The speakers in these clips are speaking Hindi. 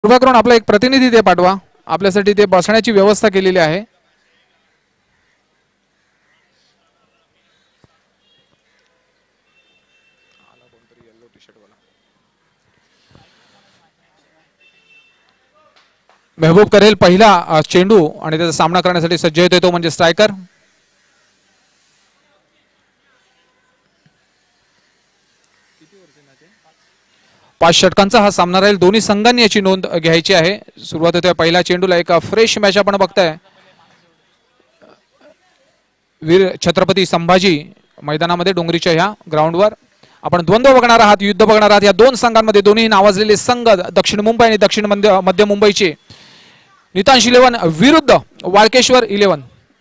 कृपा करून आपला एक प्रतिनिधी ते पाठवा, आपल्यासाठी ते बसण्याची व्यवस्था केलेली आहे. मेहबूब करेल पहिला चेंडू आणि त्याचा सामना करण्यासाठी सज्ज होते तो म्हणजे स्ट्रायकर. पाच षटकांचा हा सामना राहील. दोन्ही संघांनी याची नोंद घ्यायची आहे. सुरुवात होते पहिल्या चेंडूला. एक फ्रेश मॅच आपण बघताय. वीर छत्रपती संभाजी मैदानामध्ये डोंगरीच्या ह्या ग्राउंडवर आपण द्वंद्व बघणार आहात, युद्ध बघणार आहात. या दोन संघांमध्ये दोन्ही नावाजलेले संघ दक्षिण मुंबई आणि दक्षिण मध्य मुंबईचे नितांश 11 विरुद्ध वाळकेश्वर 11.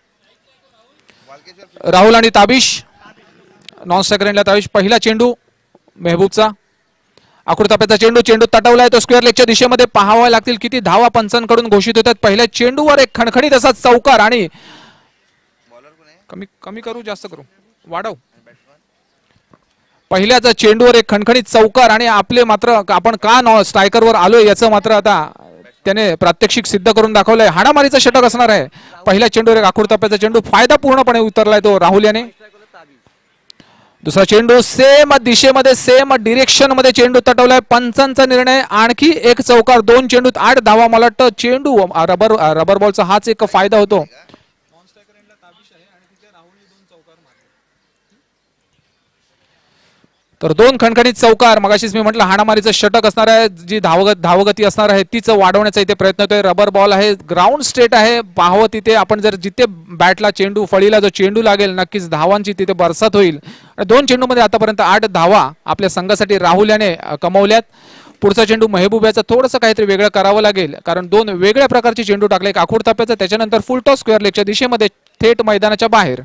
राहुल आणि ताबिश नॉन सेकंडला. ताबिश पहिला चेंडू मेहबूबचा. आकृताप्याचा चेंडू. चेंडू तटवलाय तो स्क्वेअर लेगच्या दिशेमध्ये. पाहावा लागतील किती धावा पंचांकडून घोषित होतात. पहिल्या चेंडूवर एक खणखणीत असा चौकार आणि कमी कमी करू जास्त करू वाढव. पहिल्याच चेंडूवर एक खणखणीत चौकार आणि आपले मात्र आपण का स्ट्रायकरवर आलोय याचं मात्र आता त्याने प्रात्यक्षिक सिद्ध करून दाखवलंय. हाणामारीचं षटक असणार आहे. पहिल्या चेंडूवर एक आकृताप्याचा चेंडू. फायदा पूर्णपणे उतरलाय तो राहुल याने. दुसरा चेंडू सेम दिशेमध्ये सेम डिरेक्शन मध्ये चेंडू तटवलाय. पंचांचा निर्णय. आणखी एक चौकार. 2 चेंडूत 8 धावा. मला वाटतं चेंडू रबर बॉलचा हाच एक फायदा होतो. तर 2 खणखणीत चौकार. मगाशीच मी म्हटलं हाणामारीचं षटक असणार आहे. जी धावगती असणार आहे तीच वाढवण्याचा इथे प्रयत्न होतोय. रबर बॉल आहे. ग्राउंड स्ट्रेट आहे. पाहावं तिथे आपण जर जिथे बॅटला चेंडू फळीला जो चेंडू लागेल नक्कीच धावांची तिथे बरसात होईल. 2 चेंडूमध्ये आतापर्यंत 8 धावा आपल्या संघासाठी राहुल याने कमवल्यात. पुढचा चेंडू मेहबूब याचा थोडंसं काहीतरी वेगळं करावं लागेल कारण 2 वेगळ्या प्रकारचे चेंडू टाकले. एक आखूडताप्याचा त्याच्यानंतर फुल टॉस स्क्वेअर लेगच्या दिशेमध्ये थेट मैदानाच्या बाहेर.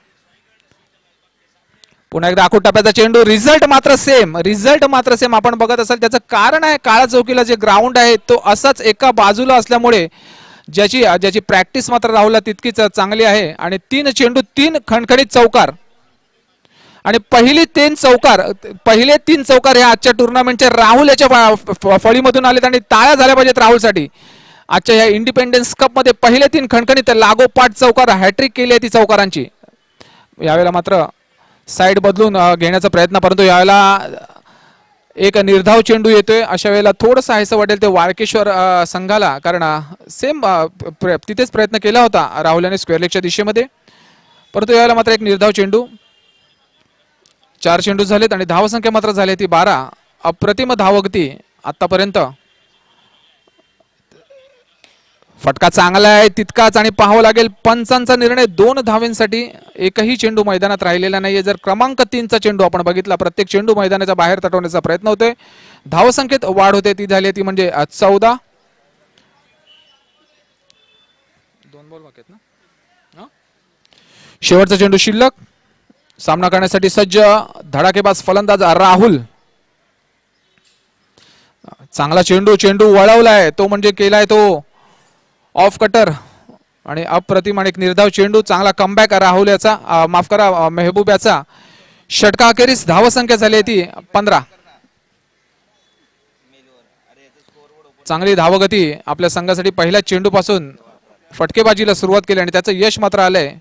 पुन्हा एकदा आखूडताप्याचा चेंडू. रिझल्ट मात्र सेम. आपण बघत असाल त्याचं कारण आहे काळा चौकीला जे ग्राउंड आहे तो असाच एका बाजूला असल्यामुळे ज्याची प्रॅक्टिस मात्र राहुलला तितकीच चांगली आहे. आणि 3 चेंडू 3 खणखणीत चौकार आणि पहिले 3 चौकार हे आजच्या टुर्नामेंटचे राहुल याच्या फळीमधून आलेत आणि टाळ्या झाल्या पाहिजेत राहुलसाठी. आजच्या या इंडिपेंडन्स कप मध्ये पहिले 3 खणखणीत लागोपाठ चौकार. हॅट्रिक केली आहे ती चौकारांची. यावेळेला मात्र साइड बदलून घेण्याचा प्रयत्न, परंतु यावेळेला एक निर्धाव चेंडू येतोय. अशा वेळेला थोडंसं हायसं वाटेल ते वाळकेश्वर संघाला कारण सेम तिथेच प्रयत्न केला होता राहुल याने स्क्वेअर लेगच्या दिशेमध्ये. परंतु यावेळेला मात्र एक निर्धाव चेंडू. 4 चेंडू झालेत आणि धावसंख्या मात्र झाली ती 12. अप्रतिम धावगती आतापर्यंत. फटका चांगला आहे तितकाच आणि पाहावं लागेल पंचांचा निर्णय. 2 धावेंसाठी एकही चेंडू मैदानात राहिलेला नाहीये. जर क्रमांक 3चा चेंडू आपण बघितला प्रत्येक चेंडू मैदानाच्या बाहेर तटवण्याचा प्रयत्न होतोय. धावसंख्येत वाढ होते ती झाली ती म्हणजे 14. 2 बॉल बाकी आहेत ना. शेवटचा चेंडू शिल्लक. सामना करण्यासाठी सज्ज धडाकेबाज फलंदाज राहुल. चांगला चेंडू वळवलाय तो म्हणजे केलाय तो ऑफ कटर आणि अप्रतिम आणि एक निर्धाव चेंडू. चांगला कमबॅक राहुल याचा माफ करा मेहबूब याचा. षटका अखेरीस धावसंख्या झाली ती 15. चांगली धावगती आपल्या संघासाठी. पहिल्या चेंडू पासून फटकेबाजीला सुरुवात केली आणि त्याचं यश मात्र आलंय.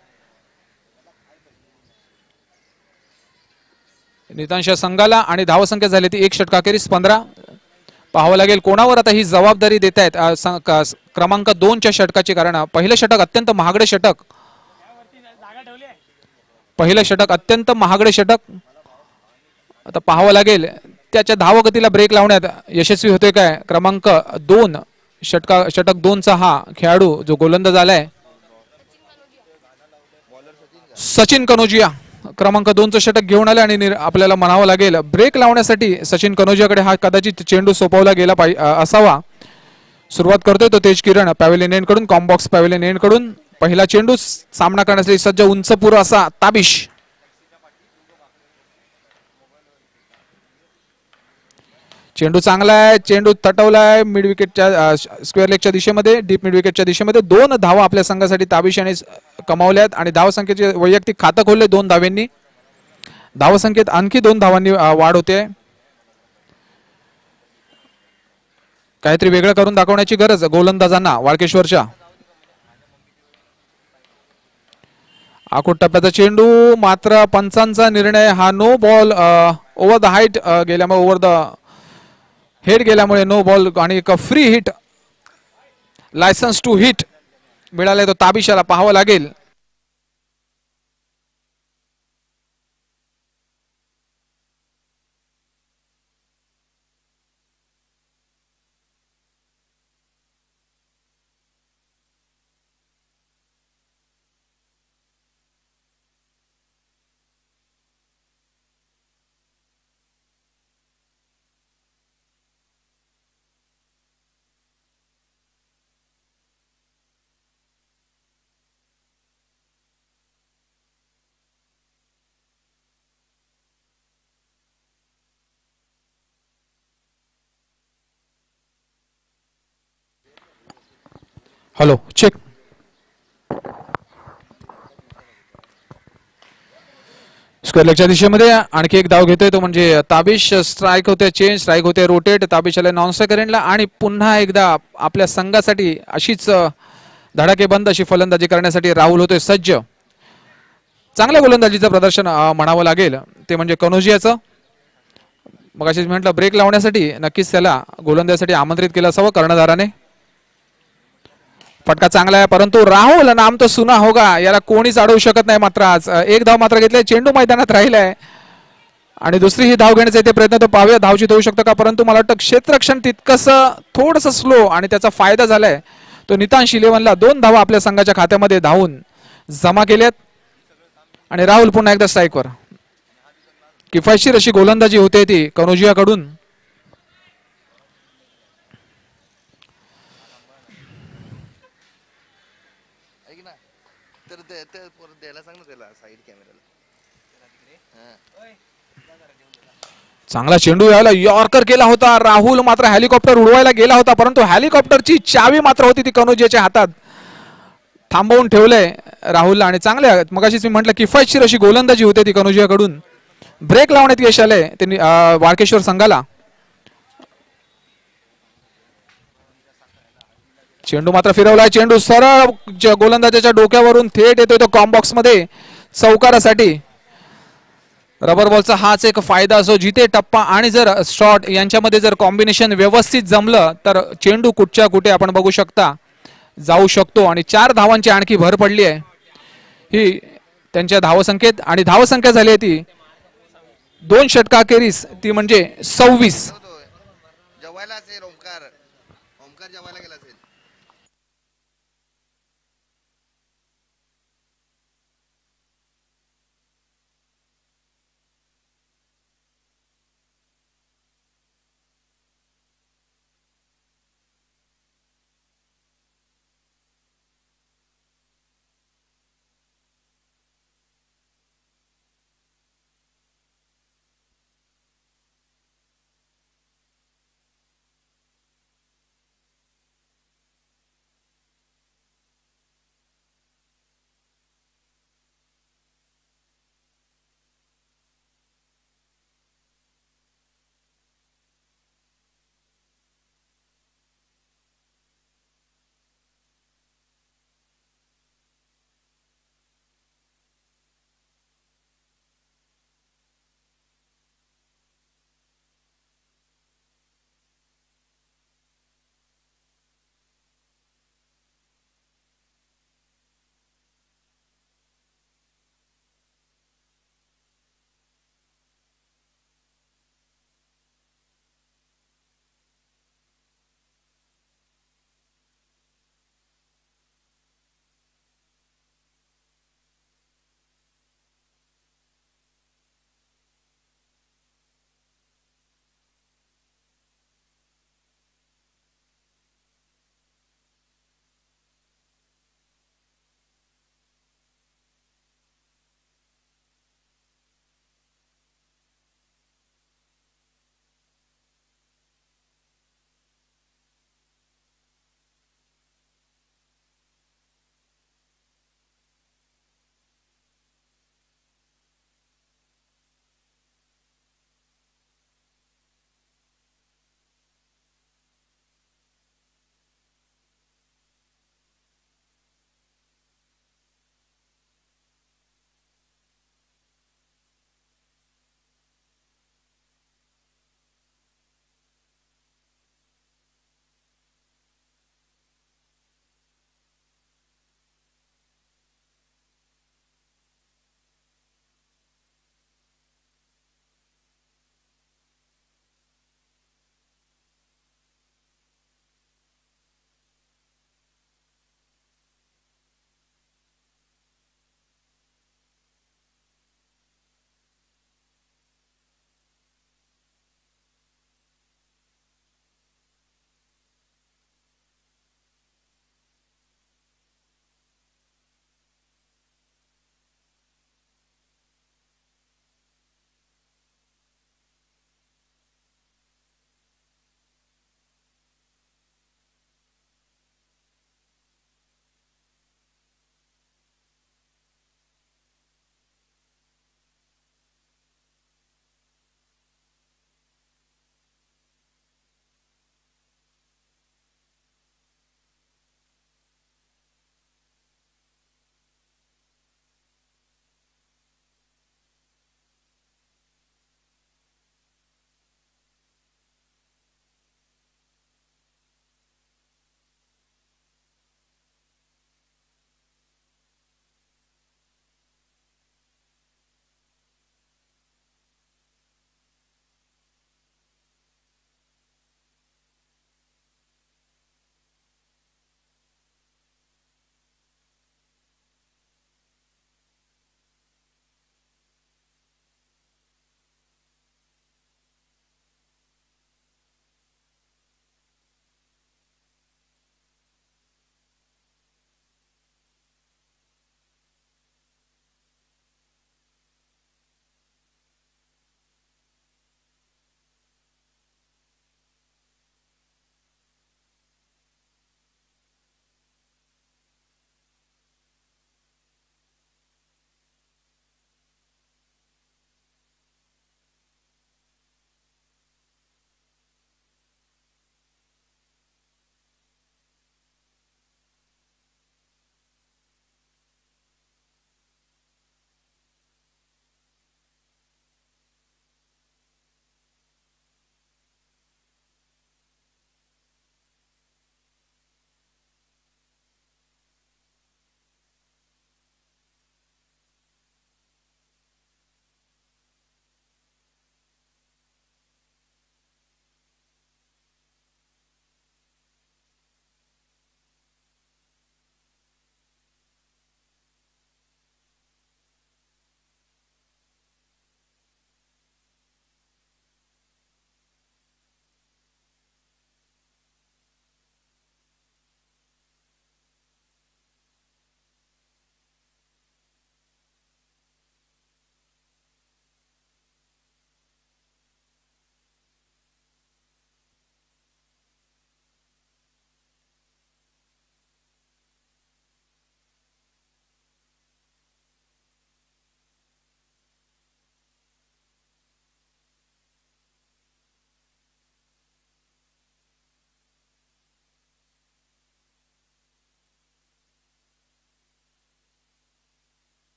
नितांश संघाला आणि धावसंख्या झाली ती 1 षटका अखेरीस 15. पाहावं लागेल कोणावर आता ही जबाबदारी देत आहेत क्रमांक 2च्या षटकाची. कारण पहिलं षटक अत्यंत महागडे षटक. पहिलं षटक अत्यंत महागडे षटक. आता पाहावं लागेल त्याच्या धावगतीला ब्रेक लावण्यात यशस्वी होतोय काय क्रमांक 2 षटक 2चा हा खेळाडू जो गोलंदाज आलाय सचिन कनोजिया. क्रमांक 2चं षटक घेऊन आले आणि आपल्याला म्हणावं लागेल ब्रेक लावण्यासाठी सचिन कनोजियाकडे हा कदाचित चेंडू सोपवला गेला असावा. सुरुवात करतोय तो तेज किरण पॅव्हेलियन एंड कडून. कॉम्बॉक्स पॅव्हेलियन एंड कडून पहिला चेंडू. सामना करण्यासाठी सज्ज उंचपुर असा ताबिश. चेंडू चांगला आहे. चेंडू तटवलाय मिड विकेटच्या स्क्वेअर लेगच्या दिशेमध्ये. डीप मिड विकेटच्या दिशेमध्ये. 2 धावा आपल्या संघासाठी ताबिश याने कमावल्यात आणि धावसंख्येचे वैयक्तिक खातं खोलले 2 धावांनी. धावसंख्येत आणखी 2 धावांनी वाढ होते. काहीतरी वेगळं करून दाखवण्याची गरज गोलंदाजांना वाळकेश्वरच्या. आखूड टप्प्याचा चेंडू मात्र पंचांचा निर्णय हा no ball over the height गेल्यामुळे ओव्हर द हेड गेल्यामुळे नो बॉल आणि एक free hit licence to hit मिळालाय तो ताबिशाला पाहावं लागेल. Hello check. स्क्वेअर लेगच्या दिशेमध्ये आणखी एक धाव घेतोय तो म्हणजे ताबिश. स्ट्राईक होते चेंज, स्ट्राईक होते रोटेट, ताबिश आले नॉन स्ट्राईक एंडला आणि पुन्हा एकदा आपल्या संघासाठी अशीच धडाकेबंद अशी फलंदाजी करण्यासाठी राहुल होतोय सज्ज. चांगल्या गोलंदाजीचं प्रदर्शन म्हणावं लागेल ते म्हणजे कनोजियाचं. मग अशीच म्हटलं ब्रेक लावण्यासाठी नक्कीच त्याला गोलंदाजीसाठी आमंत्रित केलं असावं कर्णधाराने. फटका चांगला आहे परंतु राहुल नाम तो सुना होगा याला कोणीच अडवू शकत नाही. मात्र आज एक धाव मात्र घेतलाय, चेंडू मैदानात राहिलाय आणि दुसरी ही धाव घेण्याचा इथे प्रयत्न तो पाहूया धावचित होऊ शकतो का. परंतु मला वाटतं क्षेत्ररक्षण तितकंस थोडस स्लो आणि त्याचा फायदा झालाय तो नितांश इलेव्हनला 2 धावा आपल्या संघाच्या खात्यामध्ये धावून जमा केल्यात आणि राहुल पुन्हा एकदा स्ट्राईकवर. किफायतशीर अशी गोलंदाजी होते ती कनोजियाकडून. चांगला चेंडू यायला यॉर्कर केला होता राहुल, मात्र हेलिकॉप्टर उडवायला गेला होता परंतु हेलिकॉप्टरची चावी मात्र होती ती कनोजियाच्या हातात. थांबवून ठेवलंय राहुलला आणि चांगल्या मगाशीच मी म्हटलं किफायतशीर अशी गोलंदाजी होते ती कनोजियाकडून. ब्रेक लावण्यात यश आलंय त्यांनी वाळकेश्वर संघाला. चेंडू मात्र फिरवलाय, चेंडू सरळ गोलंदाजाच्या डोक्यावरून थेट येतोय तो कॉम्बॉक्स मध्ये चौकारासाठी. रबर बॉलचा हाच एक फायदा असो, जिथे टप्पा आणि जर शॉट यांच्यामध्ये जर कॉम्बिनेशन व्यवस्थित जमलं तर चेंडू कुठच्या कुठे आपण बघू शकता जाऊ शकतो. आणि 4 धावांची आणखी भर पडली आहे ही त्यांच्या धावसंख्येत आणि धावसंख्या झाली आहे ती 2 षटकाखेरीस ती म्हणजे 26.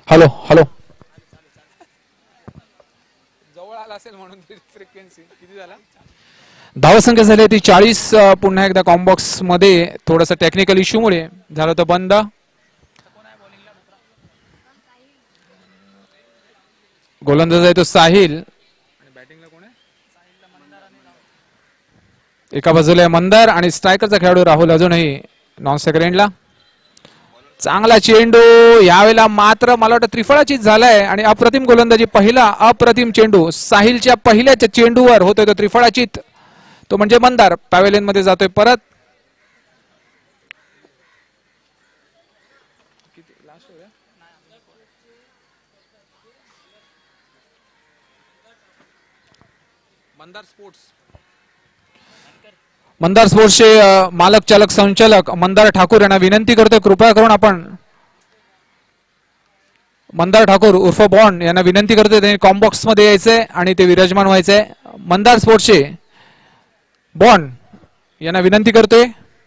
हॅलो हॅलो जवळ आला असेल म्हणून फ्रिक्वेन्सी किती झाला धावसंख्या झाली ती 40 पुन्हा एकदा कॉम्बॉक्स मध्ये थोडंसं टेक्निकल इश्यू मुळे झालं होतं बंद गोलंदाज आहे तो साहिल एका बाजूला मंदार आणि स्ट्रायकरचा खेळाडू राहुल अजूनही नॉन सेकंडला चांगला चेंडू यावेळेला मात्र मला वाटतं त्रिफळाचीच झालाय आणि अप्रतिम गोलंदाजी पहिला अप्रतिम चेंडू साहिलच्या पहिल्याच्या चेंडूवर होतोय तो त्रिफळाचीत तो म्हणजे मंदार पॅव्हेलियन मध्ये जातोय परत मंदार स्पोर्ट्सचे मालक चालक संचालक मंदार ठाकूर यांना विनंती करतोय कृपया करून आपण मंदार ठाकूर उर्फ बॉन्ड यांना विनंती करतोय त्यांनी कॉम्बॉक्स मध्ये यायचंय आणि ते विराजमान व्हायचंय मंदार स्पोर्ट्सचे बॉन्ड यांना विनंती करतोय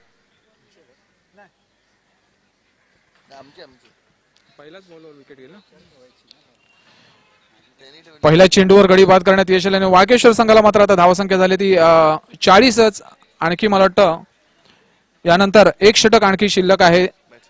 पहिल्या चेंडूवर गडी बाद करण्यात यश आले आणि वाकेश्वर संघाला मात्र आता धावसंख्या झाली ती 40च आणखी मला वाटतं यानंतर एक षटक आणखी शिल्लक आहे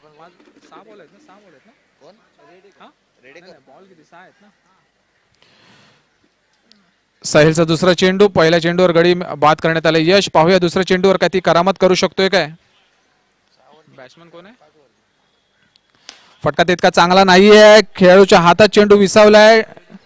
साहिलचा दुसरा चेंडू पहिल्या चेंडूवर गडी बाद करण्यात आले यश पाहूया दुसऱ्या चेंडूवर काय ती करामत करू शकतोय काय बॅट्समन कोण आहे फटका तितका चांगला नाहीये खेळाडूच्या हातात चेंडू विसावलाय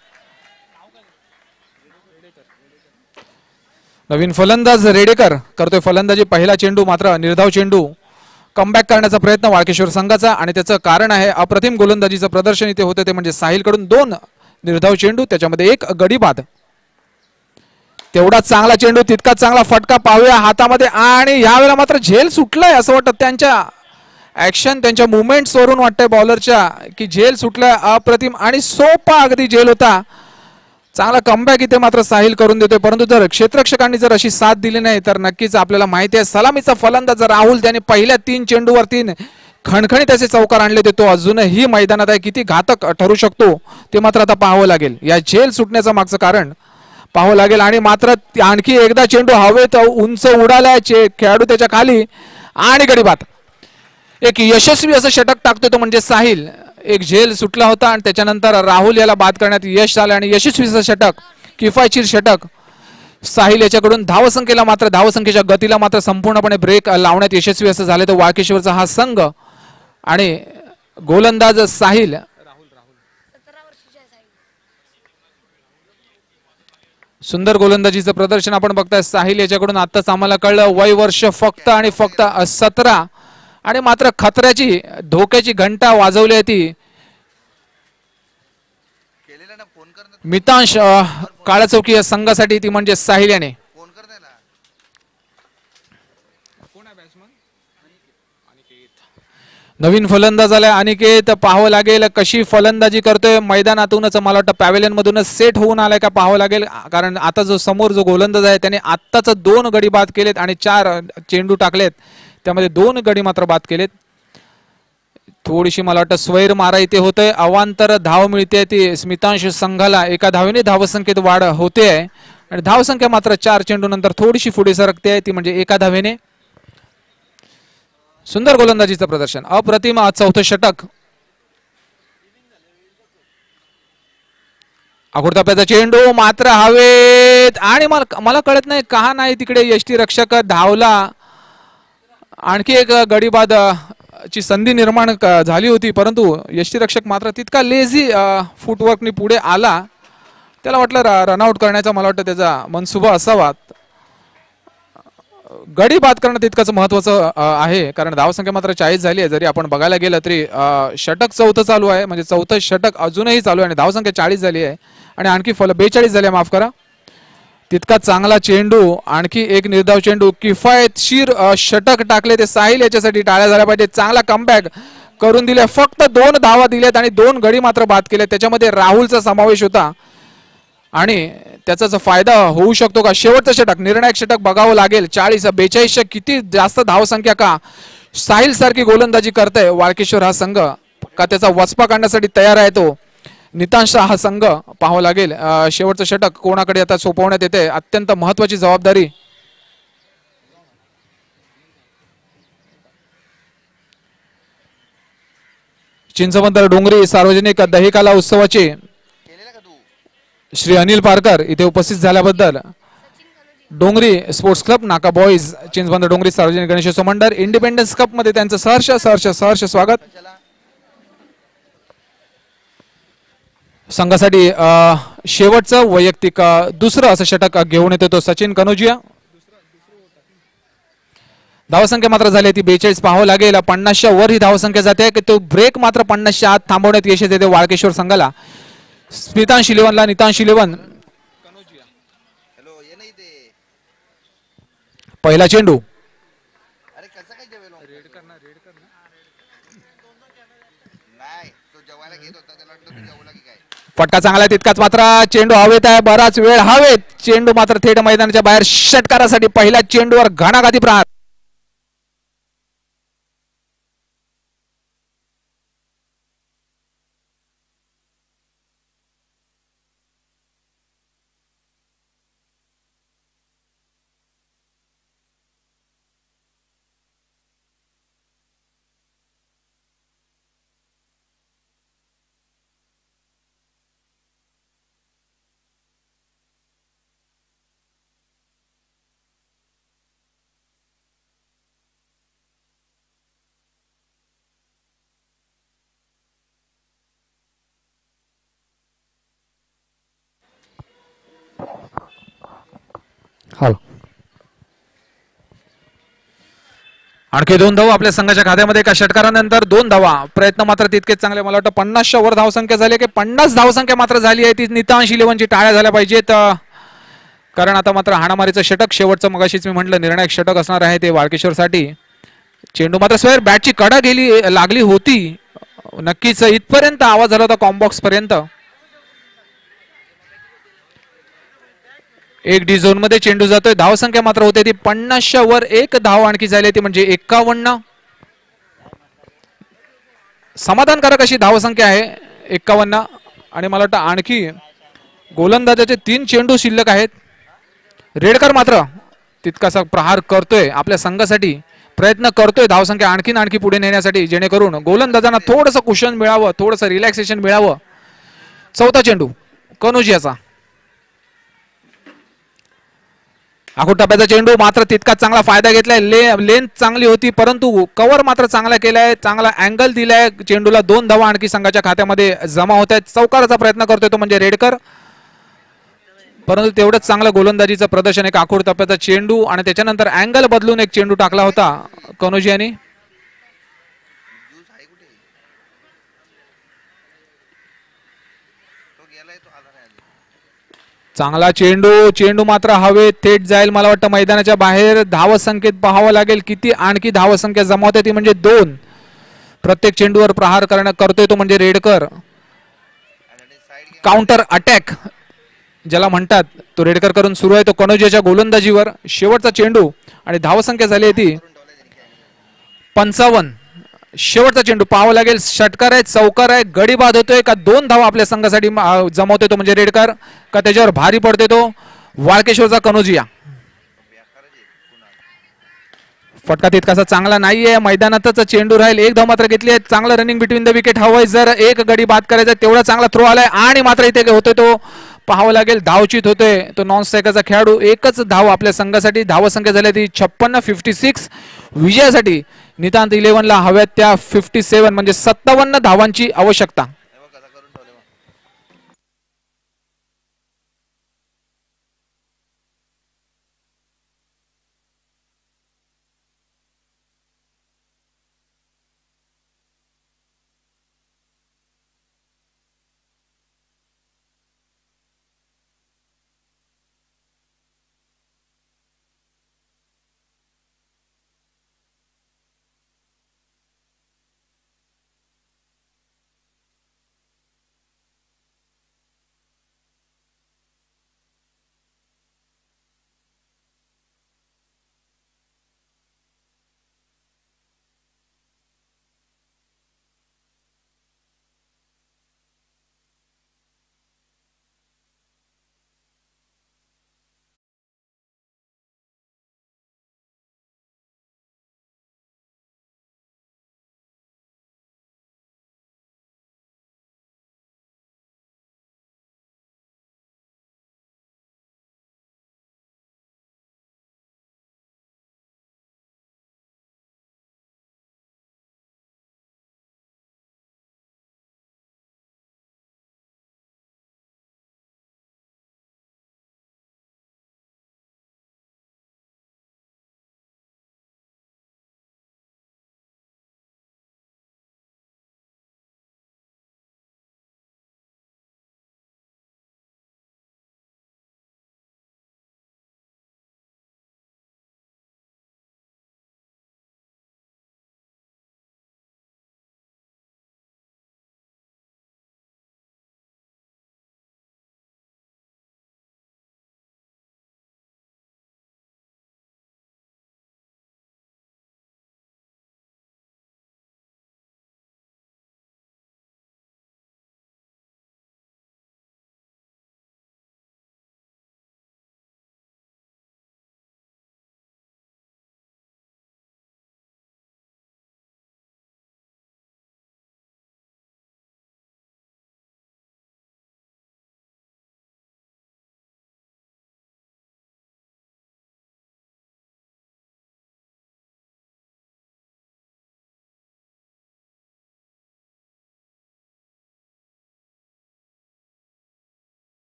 नवीन फलंदाज रेडेकर करतोय फलंदाजी पहिला चेंडू मात्र निर्धाव चेंडू कमबॅक करण्याचा प्रयत्न वाळकेश्वर संघाचा आणि त्याचं कारण आहे अप्रतिम गोलंदाजीचं प्रदर्शन इथे होतं ते म्हणजे साहिल कडून 2 निर्धाव चेंडू त्याच्यामध्ये 1 गडी बाद तेवढा चांगला चेंडू तितका चांगला फटका पाहूया हातामध्ये आणि यावेळेला मात्र झेल सुटलाय असं वाटतं त्यांच्या ऍक्शन त्यांच्या मुवमेंट्स वरून वाटतंय बॉलरच्या की झेल सुटलाय अप्रतिम आणि सोपा अगदी झेल होता चांगला कमबॅक इथे मात्र साहिल करून देतोय परंतु जर क्षेत्ररक्षकांनी जर अशी साथ दिली नाही तर नक्कीच आपल्याला माहिती आहे सलामीचा फलंदाज राहुल त्याने पहिल्या 3 चेंडूवर 3 खणखणी त्याचे चौकार आणले ते तो अजूनही मैदानात आहे किती घातक ठरू शकतो ते मात्र आता पाहावं लागेल या झेल सुटण्याचं मागचं कारण पाहावं लागेल आणि मात्र आणखी एकदा चेंडू हवेत उंच उडालाय खेळाडू त्याच्या खाली आणि गडी बाद एक यशस्वी असं षटक टाकतोय तो म्हणजे साहिल एक झेल सुटला होता आणि त्याच्यानंतर राहुल याला बाद करण्यात यश आलं आणि यशस्वी षटक किफायतशीर षटक साहिल याच्याकडून धावसंख्येला मात्र धावसंख्येच्या गतीला मात्र संपूर्णपणे ब्रेक लावण्यात यशस्वी असं झाले तर वाकेश्वरचा हा संघ आणि गोलंदाज साहिल सुंदर गोलंदाजीचं प्रदर्शन आपण बघताय साहिल याच्याकडून आताच आम्हाला कळलं वय वर्ष फक्त आणि फक्त 17 आणि मात्र खतऱ्याची धोक्याची घंटा वाजवली आहे ती मितांश काळाचौकी या संघासाठी ती म्हणजे साहिल याने नवीन फलंदाज आलाय अनिकेत पाहावं लागेल कशी फलंदाजी करतोय मैदानातूनच मला वाटतं पॅव्हेलियन मधूनच सेट होऊन आलाय का पाहावं लागेल कारण आता जो समोर जो गोलंदाज आहे त्याने आत्ताच 2 गडी बाद केलेत आणि 4 चेंडू टाकलेत त्यामध्ये 2 गडी मात्र बाद केलेत थोडीशी मला वाटतं स्वैर मारा इथे होतोय अवांतर धाव मिळते ती स्मितांश संघाला एका धावेने धावसंख्येत वाढ होते आहे आणि धावसंख्या मात्र 4 चेंडू नंतर थोडीशी पुढे सरकते आहे ती म्हणजे एका धावेने सुंदर गोलंदाजीचं प्रदर्शन अप्रतिम चौथं षटक अघोरताप्याचा चेंडू मात्र हवेत आणि मला कळत नाही का नाही तिकडे यष्टी रक्षक धावला आणखी एक गडी बाद ची संधी निर्माण झाली होती परंतु यष्टीरक्षक मात्र तितका लेझी फुटवर्कनी पुढे आला त्याला वाटलं रनआउट करण्याचा मला वाटतं त्याचा मनसुबा असावा गडी बाद करणं तितकंच महत्वाचं आहे कारण धावसंख्या मात्र 40 झाली आहे जरी आपण बघायला गेलं तरी षटक चौथं चालू आहे म्हणजे चौथं षटक अजूनही चालू आहे आणि धावसंख्या 40 झाली आहे आणि आणखी 42 झाली आहे माफ करा तितका चांगला चेंडू आणखी एक निर्धाव चेंडू किफायतशीर षटक टाकले ते साहिल याच्यासाठी टाळ्या झाल्या पाहिजे चांगला कमबॅक करून दिले फक्त 2 धावा दिल्यात आणि 2 गडी मात्र बाद केले त्याच्यामध्ये राहुलचा समावेश होता आणि त्याचा फायदा होऊ शकतो का शेवटचं षटक निर्णायक षटक बघावं लागेल 40-42 किती जास्त धावसंख्या का साहिल सारखी गोलंदाजी करतय वाळकेश्वर हा संघ का त्याचा वचपा काढण्यासाठी तयार आहे तो नितांश हा संघ पाहावा लागेल. शेवटचं षटक कोणाकडे आता सोपवण्यात येते, अत्यंत महत्वाची जबाबदारी. चिंचवंतर डोंगरी सार्वजनिक दहीकाला उत्सवाचे श्री अनिल पारकर इथे उपस्थित झाल्याबद्दल डोंगरी स्पोर्ट्स क्लब नाका बॉईज चिंचवंतर डोंगरी सार्वजनिक गणेशोत्सव मंडळ इंडिपेंडन्स कप मध्ये त्यांचं सहर्ष सहर्ष सहर्ष स्वागत. संघासाठी शेवटचं वैयक्तिक दुसरं असं षटक घेऊन येतो तो सचिन कनोजिया. धावसंख्या मात्र झाली ती 42 पाहावं लागेल. 50च्या वर ही धावसंख्या जाते की तो ब्रेक मात्र 50च्या आत थांबवण्यात यश येते वाळकेश्वर संघाला. स्मितांश इलेव्हनला नितांश इलेव्हन. पहिला चेंडू फटका चांगला तितकाच मात्र चेंडू हवेत आहे, बराच वेळ हवेत. चेंडू मात्र थेट मैदानाच्या बाहेर षटकारासाठी पहिल्या चेंडूवर घणाघाती प्रहार. आणखी 2 धावा आपल्या संघाच्या खात्यामध्ये. एका षटकारानंतर 2 धावा. प्रयत्न मात्र तितकेच चांगले. मला वाटतं 50च्या वर धावसंख्या झाली की 50 धावसंख्या मात्र झाली आहे ती नितांश इलेव्हनची टाळ्या झाल्या पाहिजेत, कारण आता मात्र हाणामारीचं षटक शेवटचं मगाशीच मी म्हटलं निर्णायक षटक असणार आहे ते वाळकेश्वरसाठी. चेंडू मात्र स्वेअर बॅटची कडा लागली होती नक्कीच, इथपर्यंत आवाज झाला होता कॉम्बॉक्स पर्यंत. एक डी झोन मध्ये चेंडू जातोय. धावसंख्या मात्र होते ती 50च्या वर. एक धाव आणखी झाली ती म्हणजे 51. समाधानकारक अशी धावसंख्या आहे 51. आणि मला वाटतं आणखी गोलंदाजाचे 3 चेंडू शिल्लक आहेत. रेडकर मात्र तितकासा प्रहार करतोय आपल्या संघासाठी, प्रयत्न करतोय धावसंख्या आणखी पुढे नेण्यासाठी, जेणेकरून गोलंदाजांना थोडंसं कुशन मिळावं, थोडंसं रिलॅक्सेशन मिळावं. चौथा चेंडू कनोजियाचा. आखूड टप्प्याचा चेंडू मात्र तितकाच चांगला फायदा घेतलाय. लेंथ चांगली होती परंतु कव्हर मात्र चांगला केलाय, चांगला अँगल दिलाय. चेंडूला 2 धावा आणखी संघाच्या खात्यामध्ये जमा होत आहेत. चौकाराचा प्रयत्न करतोय तो म्हणजे रेडकर, परंतु तेवढंच चांगलं गोलंदाजीचं प्रदर्शन. एक आखूड टप्प्याचा चेंडू आणि त्याच्यानंतर अँगल बदलून एक चेंडू टाकला होता कनोजियानी. चांगला चेंडू मात्र हवेत थेट जाईल. मला वाटतं मैदानाच्या बाहेर. धावसंख्येत पाहावं लागेल किती आणखी धावसंख्या जमावते ती म्हणजे 2. प्रत्येक चेंडूवर प्रहार करतोय तो म्हणजे रेडकर. काउंटर अटॅक ज्याला म्हणतात तो रेडकर करून सुरू आहे तो कनोजियाच्या गोलंदाजीवर. शेवटचा चेंडू आणि धावसंख्या झाली ती 55. शेवटचा चेंडू पाहावा लागेल. षटकार आहे, चौकार आहे, गडी बाद होतोय का 2 धावा आपल्या संघासाठी जमवतोय तो म्हणजे रेडकर, का त्याच्यावर भारी पडतोय तो वाळकेश्वरचा कनोजिया. फटका तितकासा चांगला नाहीये. मैदानातच चेंडू राहील. 1 धाव मात्र घेतली आहे. चांगलं रनिंग बिटवीन द विकेट हवंय. जर एक गडी बाद करायचा तेवढा चांगला थ्रो आलाय आणि मात्र इथे होतोय तो पाहावं लागेल. धावचित होतोय तो नॉन स्ट्रायकरचा खेळाडू. एकच धाव आपल्या संघासाठी. धावसंख्या झाली ती 56. 56 विजयासाठी नितांत इलेव्हनला हव्यात त्या 57 म्हणजे 57 धावांची आवश्यकता.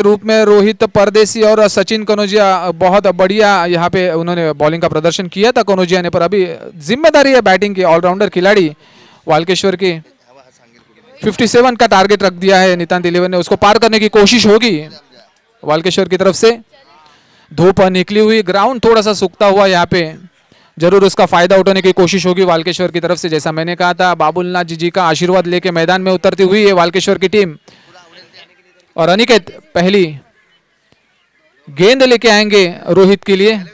रूप में रोहित परदेसी और सचिन कनौजिया बहुत बढ़िया यहाँ पे उन्होंने बॉलिंग का प्रदर्शन किया था कनौजिया ने, पर अभी जिम्मेदारी है बैटिंग की। ऑलराउंडर खिलाड़ी वाल्केश्वर की 57 का टारगेट रख दिया है नितांत 11 ने, उसको पार करने की कोशिश होगी वाल्केश्वर की तरफ से। धूप निकली हुई, ग्राउंड थोड़ा सा सूखता हुआ, यहाँ पे जरूर उसका फायदा उठाने की कोशिश होगी वाल्केश्वर की तरफ से। जैसा मैंने कहा था, बाबुलनाथ जी का आशीर्वाद लेके मैदान में उतरती हुई है वाल्केश्वर की टीम। और अनिकेत पहली गेंद लेके आएंगे रोहित के लिए।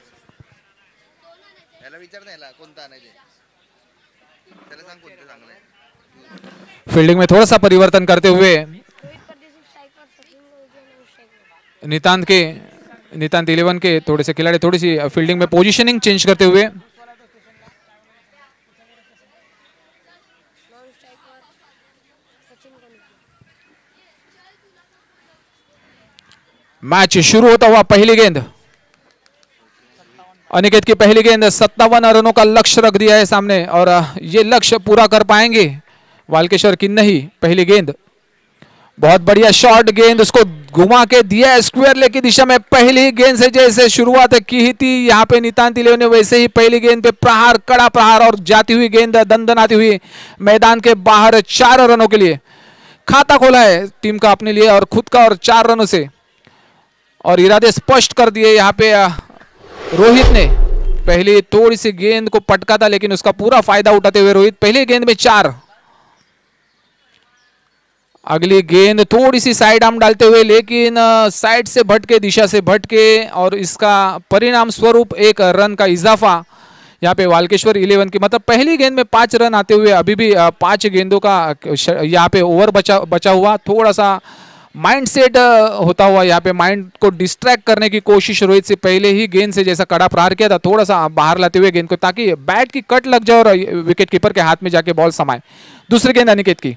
फील्डिंग में थोड़ा सा परिवर्तन करते हुए नितांत 11 के थोड़े से खिलाड़ी थोड़ी सी फील्डिंग में पोजीशनिंग चेंज करते हुए। मैच शुरू होता हुआ पहली गेंद, अनिकेत की पहली गेंद 57 रनों का लक्ष्य रख दिया है सामने, और ये लक्ष्य पूरा कर पाएंगे वाल्केश्वर की नहीं। पहली गेंद बहुत बढ़िया शॉट, गेंद उसको घुमा के दिया स्क्वायर लेग की दिशा में। पहली गेंद से जैसे शुरुआत की थी यहाँ पे नितांत 11 ने, वैसे ही पहली गेंद पे प्रहार, कड़ा प्रहार, और जाती हुई गेंद दंदनाती हुई मैदान के बाहर 4 रनों के लिए खाता खोला है टीम का अपने लिए और खुद का, और 4 रनों से और इरादे स्पष्ट कर दिए यहाँ पे रोहित ने। पहली थोड़ी सी गेंद को पटका था, लेकिन उसका पूरा फायदा उठाते हुए रोहित पहली गेंद में 4। अगली गेंद थोड़ी सी साइड आर्म डालते हुए, लेकिन साइड से भटके, दिशा से भटके, और इसका परिणाम स्वरूप 1 रन का इजाफा यहाँ पे वाल्केश्वर 11 की। मतलब पहली गेंद में 5 रन आते हुए अभी भी 5 गेंदों का यहाँ पे ओवर बचा हुआ। थोड़ा सा माइंड सेट होता हुआ यहाँ पे माइंड को डिस्ट्रैक्ट करने की कोशिश रोहित से पहले ही गेंद से जैसा कड़ा प्रहार किया था, थोड़ा सा बाहर लाते हुए गेंद को, ताकि बैट की कट लग जाए और विकेट कीपर के हाथ में जाके बॉल समाए। दूसरी गेंद अनिकेत की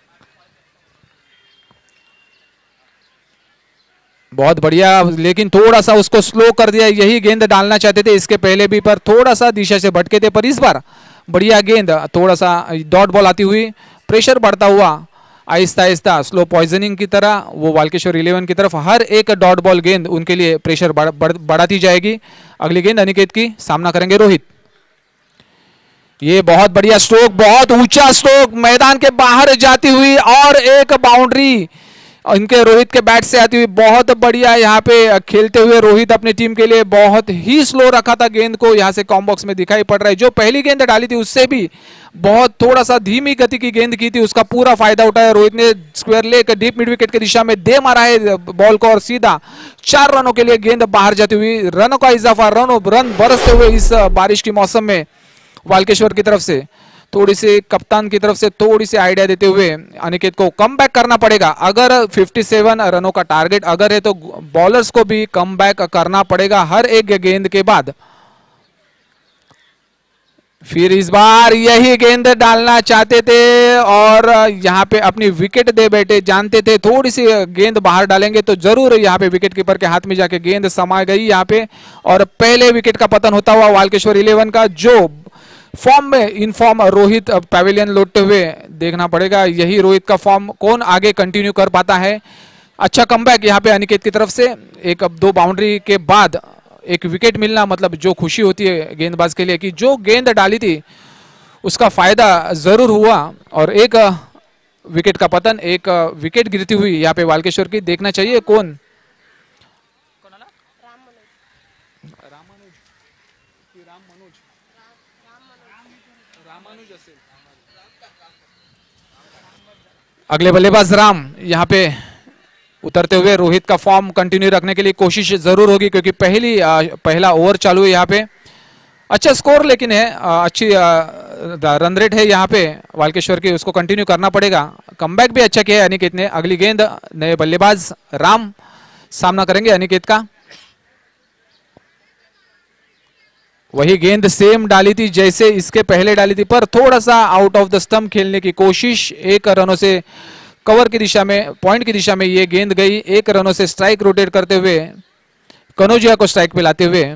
बहुत बढ़िया, लेकिन थोड़ा सा उसको स्लो कर दिया। यही गेंद डालना चाहते थे इसके पहले भी, पर थोड़ा सा दिशा से भटके थे। पर इस बार बढ़िया गेंद, थोड़ा सा डॉट बॉल आती हुई, प्रेशर बढ़ता हुआ आहिस्ता आहिस्ता स्लो पॉइजनिंग की तरह वो वाल्केश्वर 11 की तरफ हर एक डॉट बॉल गेंद उनके लिए प्रेशर बढ़ाती जाएगी। अगली गेंद अनिकेत की, सामना करेंगे रोहित। ये बहुत बढ़िया स्ट्रोक, बहुत ऊंचा स्ट्रोक, मैदान के बाहर जाती हुई और एक बाउंड्री इनके रोहित के बैट से आती हुई। बहुत बढ़िया यहाँ पे खेलते हुए रोहित अपनी टीम के लिए बहुत ही स्लो रखा था गेंद को, यहाँ से कॉम्बॉक्स में दिखाई पड़ रहा है। जो पहली गेंद डाली थी उससे भी बहुत थोड़ा सा धीमी गति की गेंद की थी, उसका पूरा फायदा उठाया रोहित ने। Square leg deep mid wicket की दिशा में दे मारा है बॉल को, और सीधा 4 रनों के लिए गेंद बाहर जाती हुई। रनों का इजाफा, रन बरसते हुए इस बारिश की मौसम में वाल्केश्वर की तरफ से। थोड़ी सी कप्तान की तरफ से थोड़ी सी आइडिया देते हुए अनिकेत को कम बैक करना पड़ेगा। अगर 57 रनों का टारगेट अगर है तो बॉलर्स को भी कम बैक करना पड़ेगा हर एक गेंद के बाद। फिर इस बार यही गेंद डालना चाहते थे और यहाँ पे अपनी विकेट दे बैठे, जानते थे थोड़ी सी गेंद बाहर डालेंगे तो जरूर यहाँ पे विकेट कीपर के हाथ में जाके गेंद समा गई यहाँ पे, और पहले विकेट का पतन होता हुआ वाल्केश्वर 11 का। जो फॉर्म में इन फॉर्म रोहित पैवेलियन लौटते हुए देखना पड़ेगा, यही रोहित का फॉर्म कौन आगे कंटिन्यू कर पाता है। अच्छा कमबैक यहाँ पे अनिकेत की तरफ से, 1-2 बाउंड्री के बाद एक विकेट मिलना मतलब जो खुशी होती है गेंदबाज के लिए कि जो गेंद डाली थी उसका फायदा जरूर हुआ, और एक विकेट का पतन, एक विकेट गिरती हुई यहाँ पे वाल्केश्वर की। देखना चाहिए कौन, अगले बल्लेबाज राम यहाँ पे उतरते हुए रोहित का फॉर्म कंटिन्यू रखने के लिए कोशिश जरूर होगी, क्योंकि पहला ओवर चालू है यहाँ पे। अच्छा स्कोर लेकिन है, अच्छी रन रेट है यहाँ पे वाल्केश्वर की, उसको कंटिन्यू करना पड़ेगा। कमबैक भी अच्छा किया है अनिकेत ने। अगली गेंद नए बल्लेबाज राम सामना करेंगे अनिकेत का। वही गेंद सेम डाली थी जैसे इसके पहले डाली थी, पर थोड़ा सा आउट ऑफ द स्टंप खेलने की कोशिश। 1 रनों से कवर की दिशा में, पॉइंट की दिशा में ये गेंद गई। 1 रनों से स्ट्राइक रोटेट करते हुए कनौजिया को स्ट्राइक पे लाते हुए।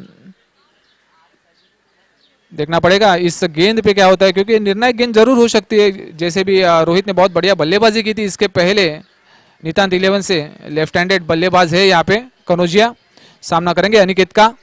देखना पड़ेगा इस गेंद पे क्या होता है, क्योंकि निर्णायक गेंद जरूर हो सकती है। जैसे भी रोहित ने बहुत बढ़िया बल्लेबाजी की थी इसके पहले नितांत 11 से लेफ्ट हैंडेड बल्लेबाज है यहाँ पे कनौजिया, सामना करेंगे अनिकेत का।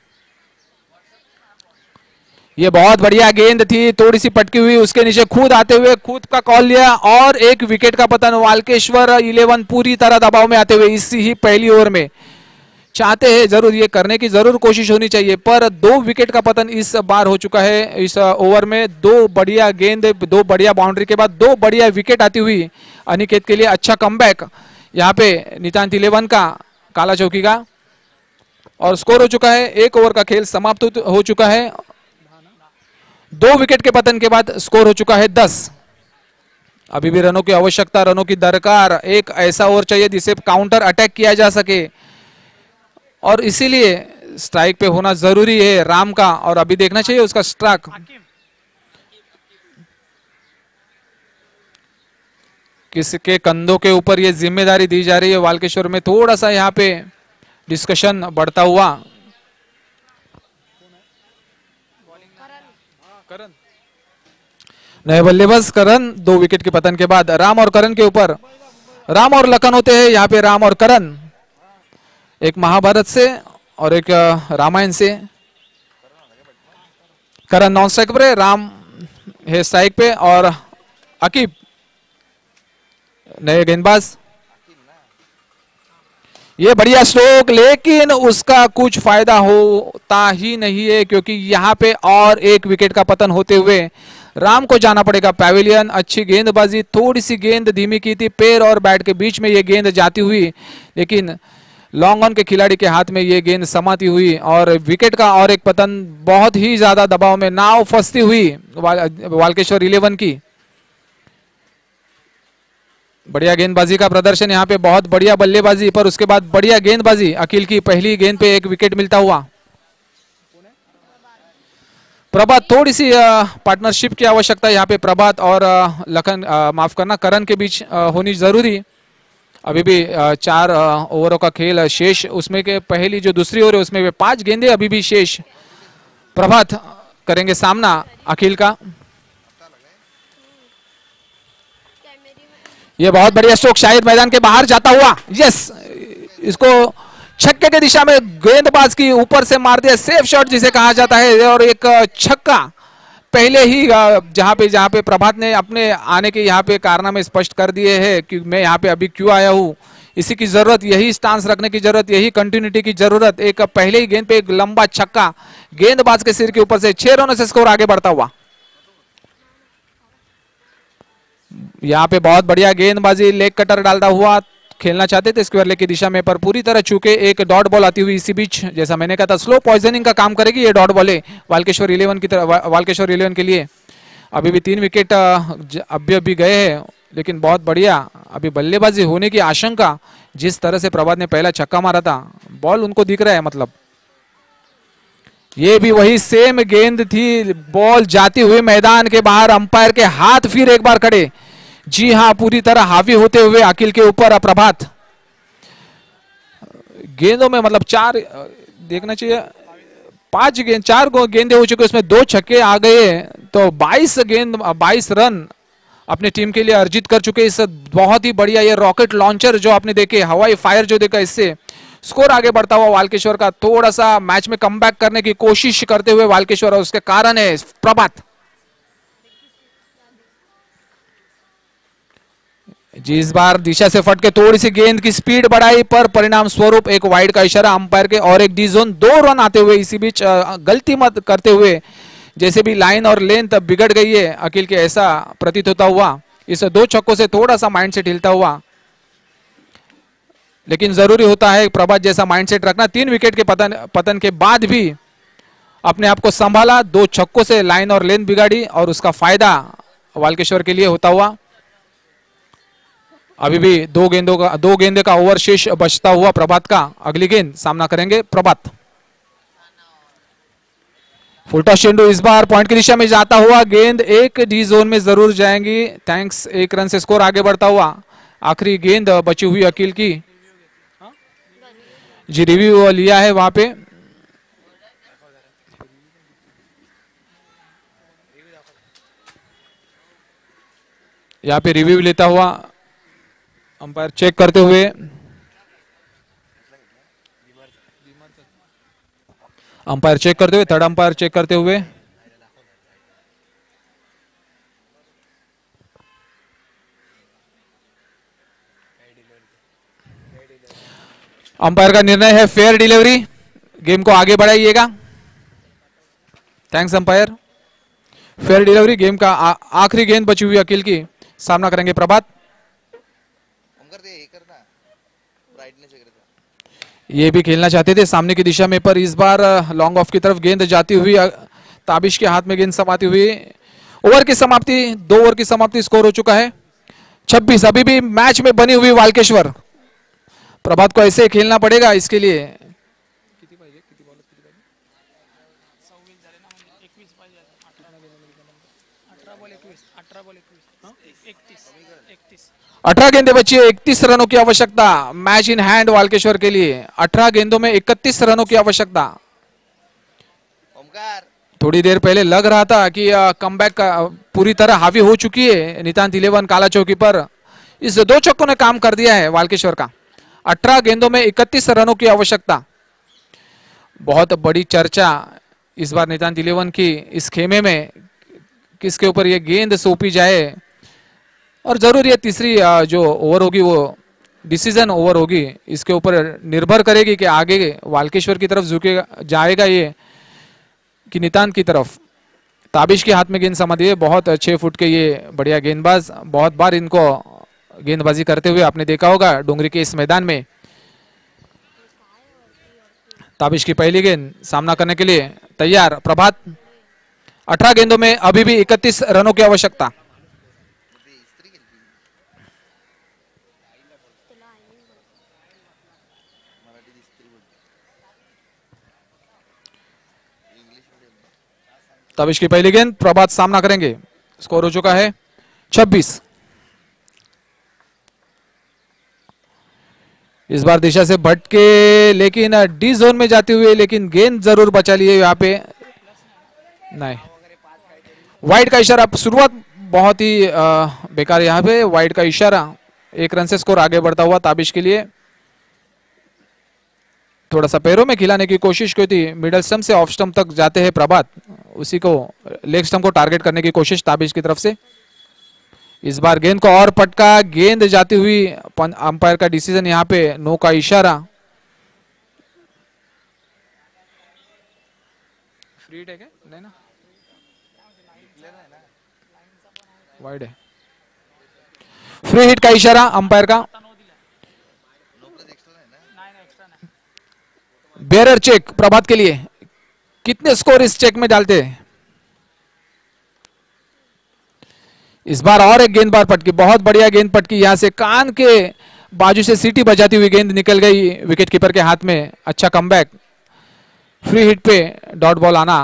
ये बहुत बढ़िया गेंद थी, थोड़ी सी पटकी हुई, उसके नीचे खुद आते हुए खुद का कॉल लिया और एक विकेट का पतन। वाल्केश्वर 11 पूरी तरह दबाव में आते हुए इसी ही पहली ओवर में चाहते हैं, जरूर ये करने की जरूर कोशिश होनी चाहिए, पर 2 विकेट का पतन इस बार हो चुका है। इस ओवर में 2 बढ़िया गेंद, 2 बढ़िया बाउंड्री के बाद 2 बढ़िया विकेट आती हुई अनिकेत के लिए अच्छा कमबैक यहाँ पे नितांत 11 का, काला चौकी का। और स्कोर हो चुका है, 1 ओवर का खेल समाप्त हो चुका है। 2 विकेट के पतन के बाद स्कोर हो चुका है 10। अभी भी रनों की आवश्यकता, रनों की दरकार, एक ऐसा ओवर चाहिए जिसे काउंटर अटैक किया जा सके और इसीलिए स्ट्राइक पे होना जरूरी है राम का। और अभी देखना चाहिए उसका स्ट्राइक, किसके कंधों के ऊपर ये जिम्मेदारी दी जा रही है। वाल्केश्वर में थोड़ा सा यहाँ पे डिस्कशन बढ़ता हुआ। नए बल्लेबाज करण, 2 विकेट के पतन के बाद राम और करण के ऊपर, राम और लखन होते हैं यहाँ पे, राम और करण, एक महाभारत से और एक रामायण से। करण नॉन स्ट्राइक पर है, राम है स्ट्राइक पे और अकीब नए गेंदबाज। ये बढ़िया स्ट्रोक, लेकिन उसका कुछ फायदा होता ही नहीं है क्योंकि यहाँ पे और एक विकेट का पतन होते हुए राम को जाना पड़ेगा पैविलियन। अच्छी गेंदबाजी, थोड़ी सी गेंद धीमी की थी, पैर और बैट के बीच में ये गेंद जाती हुई, लेकिन लॉन्ग ऑन के खिलाड़ी के हाथ में ये गेंद समाती हुई और विकेट का और एक पतन। बहुत ही ज्यादा दबाव में नाव फंसती हुई वाल्केश्वर 11 की। बढ़िया गेंदबाजी का प्रदर्शन यहाँ पे, बहुत बढ़िया बल्लेबाजी, पर उसके बाद बढ़िया गेंदबाजी अखिल की। पहली गेंद पे एक विकेट मिलता हुआ। प्रभात, थोड़ी सी पार्टनरशिप की आवश्यकता यहाँ पे प्रभात और लखन, माफ करना, करण के बीच होनी जरूरी। अभी भी 4 ओवरों का खेल शेष, उसमें के पहली जो दूसरी ओवर है उसमें 5 गेंदे अभी भी शेष। प्रभात करेंगे सामना अखिल का। ये बहुत बढ़िया स्ट्रोक, शायद मैदान के बाहर जाता हुआ, यस, इसको छक्के की दिशा में गेंदबाज की ऊपर से मार दिया, सेफ शॉट जिसे कहा जाता है। और एक छक्का पहले ही जहां पे प्रभात ने अपने आने के यहाँ पे कारनामे स्पष्ट कर दिए हैं कि मैं यहाँ पे अभी क्यों आया हूँ। इसी की जरूरत, यही स्टांस रखने की जरूरत, यही कंटिन्यूटी की जरूरत। एक पहले ही गेंद पे एक लंबा छक्का गेंदबाज के सिर के ऊपर से, 6 रनों से स्कोर आगे बढ़ता हुआ। यहाँ पे बहुत बढ़िया गेंदबाजी, लेग कटर डालता हुआ खेलना चाहते थे स्क्वायर लेग की दिशा में, पर पूरी तरह चूके एक डॉट बॉल आती हुई इसी बीच। जैसा मैंने कहा था, स्लो पॉइजनिंग का काम करेगी ये डॉट बॉल वाल्केश्वर 11 की तरफ, वाल्केश्वर 11 के लिए। अभी भी 3 विकेट अभी गए हैं, लेकिन बहुत बढ़िया अभी बल्लेबाजी होने की आशंका। जिस तरह से प्रभात ने पहला छक्का मारा था, बॉल उनको दिख रहा है, मतलब ये भी वही सेम गेंद थी, बॉल जाती हुई मैदान के बाहर, अंपायर के हाथ फिर एक बार खड़े। जी हां, पूरी तरह हावी होते हुए अखिल के ऊपर प्रभात। गेंदों में मतलब 4 देखना चाहिए, 4 गेंदे हो चुके, उसमें 2 छक्के आ गए, तो 22 रन अपनी टीम के लिए अर्जित कर चुके। इस बहुत ही बढ़िया ये रॉकेट लॉन्चर जो आपने देखे, हवाई फायर जो देखा, इससे स्कोर आगे बढ़ता हुआ वाल्केश्वर का। थोड़ा सा मैच में कमबैक करने की कोशिश करते हुए वाल्केश्वर, और उसके कारण है प्रभात जी इस बार दिशा से फटके थोड़ी सी गेंद की स्पीड बढ़ाई, पर परिणाम स्वरूप एक वाइड का इशारा अंपायर के और एक डी जोन, 2 रन आते हुए इसी बीच गलती मत करते हुए जैसे भी लाइन और लेंथ बिगड़ गई है अखिल के, ऐसा प्रतीत होता हुआ। इस 2 छक्कों से थोड़ा सा माइंडसेट हिलता हुआ, लेकिन जरूरी होता है प्रभात जैसा माइंडसेट रखना। 3 विकेट के पतन के बाद भी अपने आप को संभाला, 2 छक्कों से लाइन और लेंथ बिगाड़ी और उसका फायदा वाल्केश्वर के लिए होता हुआ। अभी भी 2 गेंदे का ओवर शेष बचता हुआ प्रभात का। अगली गेंद सामना करेंगे प्रभात। फुलटॉस चेंडू इस बार पॉइंट की दिशा में जाता हुआ, गेंद एक डी जोन में जरूर जाएंगी, थैंक्स, 1 रन से स्कोर आगे बढ़ता हुआ। आखिरी गेंद बची हुई अकील की, जी रिव्यू लिया है वहां पे। यहाँ पे रिव्यू लेता हुआ अंपायर चेक करते हुए, अंपायर चेक करते हुए, थर्ड अंपायर चेक करते हुए। अंपायर का निर्णय है फेयर डिलीवरी, गेम को आगे बढ़ाइएगा। Thanks umpire. Fair delivery, game का आखिरी गेंद बची हुई अकील की, सामना करेंगे प्रभात। ये भी खेलना चाहते थे सामने की दिशा में, पर इस बार लॉन्ग ऑफ की तरफ गेंद जाती हुई, ताबिश के हाथ में गेंद समाती हुई। ओवर की समाप्ति, 2 ओवर की समाप्ति, स्कोर हो चुका है 26। अभी भी मैच में बनी हुई वालकेश्वर। प्रभात को ऐसे खेलना पड़ेगा इसके लिए। अठारह गेंदें बची है, 31 रनों की आवश्यकता। मैच इन हैंड वालकेश्वर के लिए। 18 गेंदों में 31 रनों की आवश्यकता। थोड़ी देर पहले लग रहा था कि कमबैक पूरी तरह हावी हो चुकी है नितांत 11 काला चौकी पर। इस 2 छक्कों ने काम कर दिया है वालकेश्वर का। 18 गेंदों में 31 रनों की आवश्यकता। बहुत बड़ी चर्चा इस बार नितांत 11 की इस खेमे में, किसके ऊपर ये गेंद सौंपी जाए। और जरूर ये तीसरी जो ओवर होगी वो डिसीजन ओवर होगी, इसके ऊपर निर्भर करेगी कि आगे वालकेश्वर की तरफ झुकेगा, जाएगा ये कि नितांत की तरफ। ताबिश के हाथ में गेंद समा दी है, बहुत 6 फुट के ये बढ़िया गेंदबाज। बहुत बार इनको गेंदबाजी करते हुए आपने देखा होगा डोंगरी के इस मैदान में। ताबिश की पहली गेंद सामना करने के लिए तैयार प्रभात। 18 गेंदों में अभी भी 31 रनों की आवश्यकता। ताबिश की पहली गेंद, प्रभात सामना करेंगे। स्कोर हो चुका है 26। इस बार दिशा से भटके, लेकिन डी जोन में जाते हुए, लेकिन गेंद जरूर बचा लिए यहाँ पे। नहीं, वाइड का इशारा। शुरुआत बहुत ही बेकार यहाँ पे, वाइड का इशारा। 1 रन से स्कोर आगे बढ़ता हुआ ताबिश के लिए। थोड़ा सा पैरों में खिलाने की कोशिश की थी, मिडल स्टंप से ऑफ स्टंप तक जाते हैं प्रभात, उसी को लेग स्टंप को टारगेट करने की कोशिश ताबिश की तरफ से। इस बार गेंद को और पटका, गेंद जाती हुई। अंपायर का डिसीजन यहाँ पे नो का इशारा। फ्री हिट है क्या? नहीं ना, वाइड है। फ्री हिट का इशारा अंपायर का। बेरर चेक प्रभात के लिए। कितने स्कोर इस चेक में डालते हैं? इस बार और एक गेंद पटकी, बहुत बढ़िया गेंद पटकी यहां से, कान के बाजू से सीटी बजाती हुई गेंद निकल गई विकेट कीपर के हाथ में। अच्छा कमबैक। फ्री हिट पे डॉट बॉल आना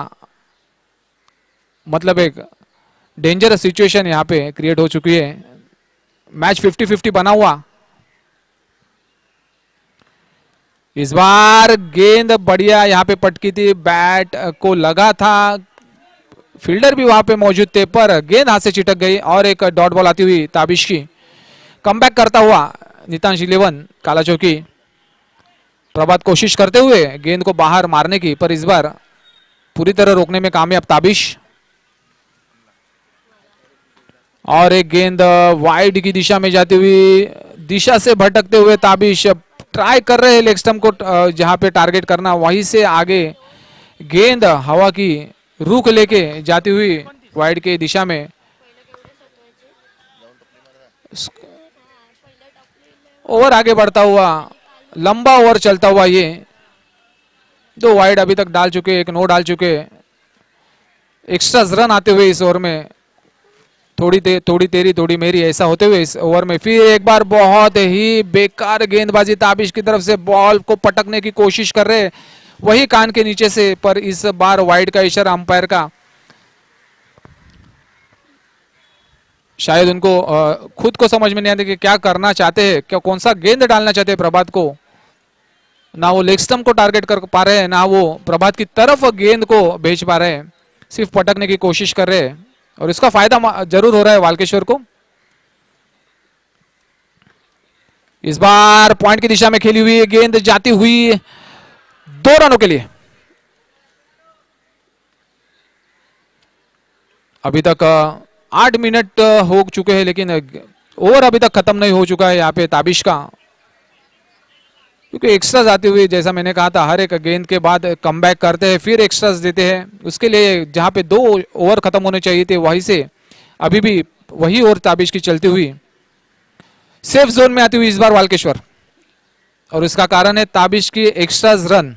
मतलब एक डेंजरस सिचुएशन यहां पे क्रिएट हो चुकी है। मैच 50-50 बना हुआ। इस बार गेंद बढ़िया यहां पे पटकी थी, बैट को लगा था, फील्डर भी वहां पे मौजूद थे, पर गेंद हाथ से चिटक गई। और एक डॉट बॉल आती हुई ताबिश की। कमबैक करता हुआ नितांत 11 काला चौकी। प्रभात कोशिश करते हुए गेंद को बाहर मारने की, पर इस बार पूरी तरह रोकने में कामयाब ताबिश। और एक गेंद वाइड की दिशा में जाती हुई, दिशा से भटकते हुए ताबिश ट्राई कर रहे हैं लेग स्टंप को जहां पे टारगेट करना, वहीं से आगे गेंद हवा की रुख लेके जाती हुई वाइड के दिशा में। ओवर आगे बढ़ता हुआ, लंबा ओवर चलता हुआ, ये 2 वाइड अभी तक डाल चुके, 1 नो डाल चुके। एक्स्ट्रा रन आते हुए इस ओवर में, थोड़ी तेरी थोड़ी मेरी ऐसा होते हुए इस ओवर में फिर एक बार बहुत ही बेकार गेंदबाजी ताबिश की तरफ से। बॉल को पटकने की कोशिश कर रहे, वही कान के नीचे से, पर इस बार वाइड का इशारा अंपायर का। शायद उनको खुद को समझ में नहीं आते कि क्या करना चाहते हैं, क्या कौन सा गेंद डालना चाहते हैं प्रभात को। ना वो लेग स्टंप को टारगेट कर पा रहे हैं, ना वो प्रभात की तरफ गेंद को भेज पा रहे हैं, सिर्फ पटकने की कोशिश कर रहे हैं। और इसका फायदा जरूर हो रहा है वालकेश्वर को। इस बार पॉइंट की दिशा में खेली हुई गेंद जाती हुई 2 रनों के लिए। अभी तक 8 मिनट हो चुके हैं, लेकिन ओवर अभी तक खत्म नहीं हो चुका है यहाँ पे ताबिश का, क्योंकि एक्स्ट्रास आती हुई, जैसा मैंने कहा था, हर एक गेंद के बाद कमबैक करते हैं, फिर एक्स्ट्रास देते हैं। उसके लिए जहां पे 2 ओवर खत्म होने चाहिए थे, वहीं से अभी भी वही ओवर ताबिश की चलती हुई सेफ जोन में आती हुई इस बार वालकेश्वर, और इसका कारण है ताबिश की एक्स्ट्रास रन।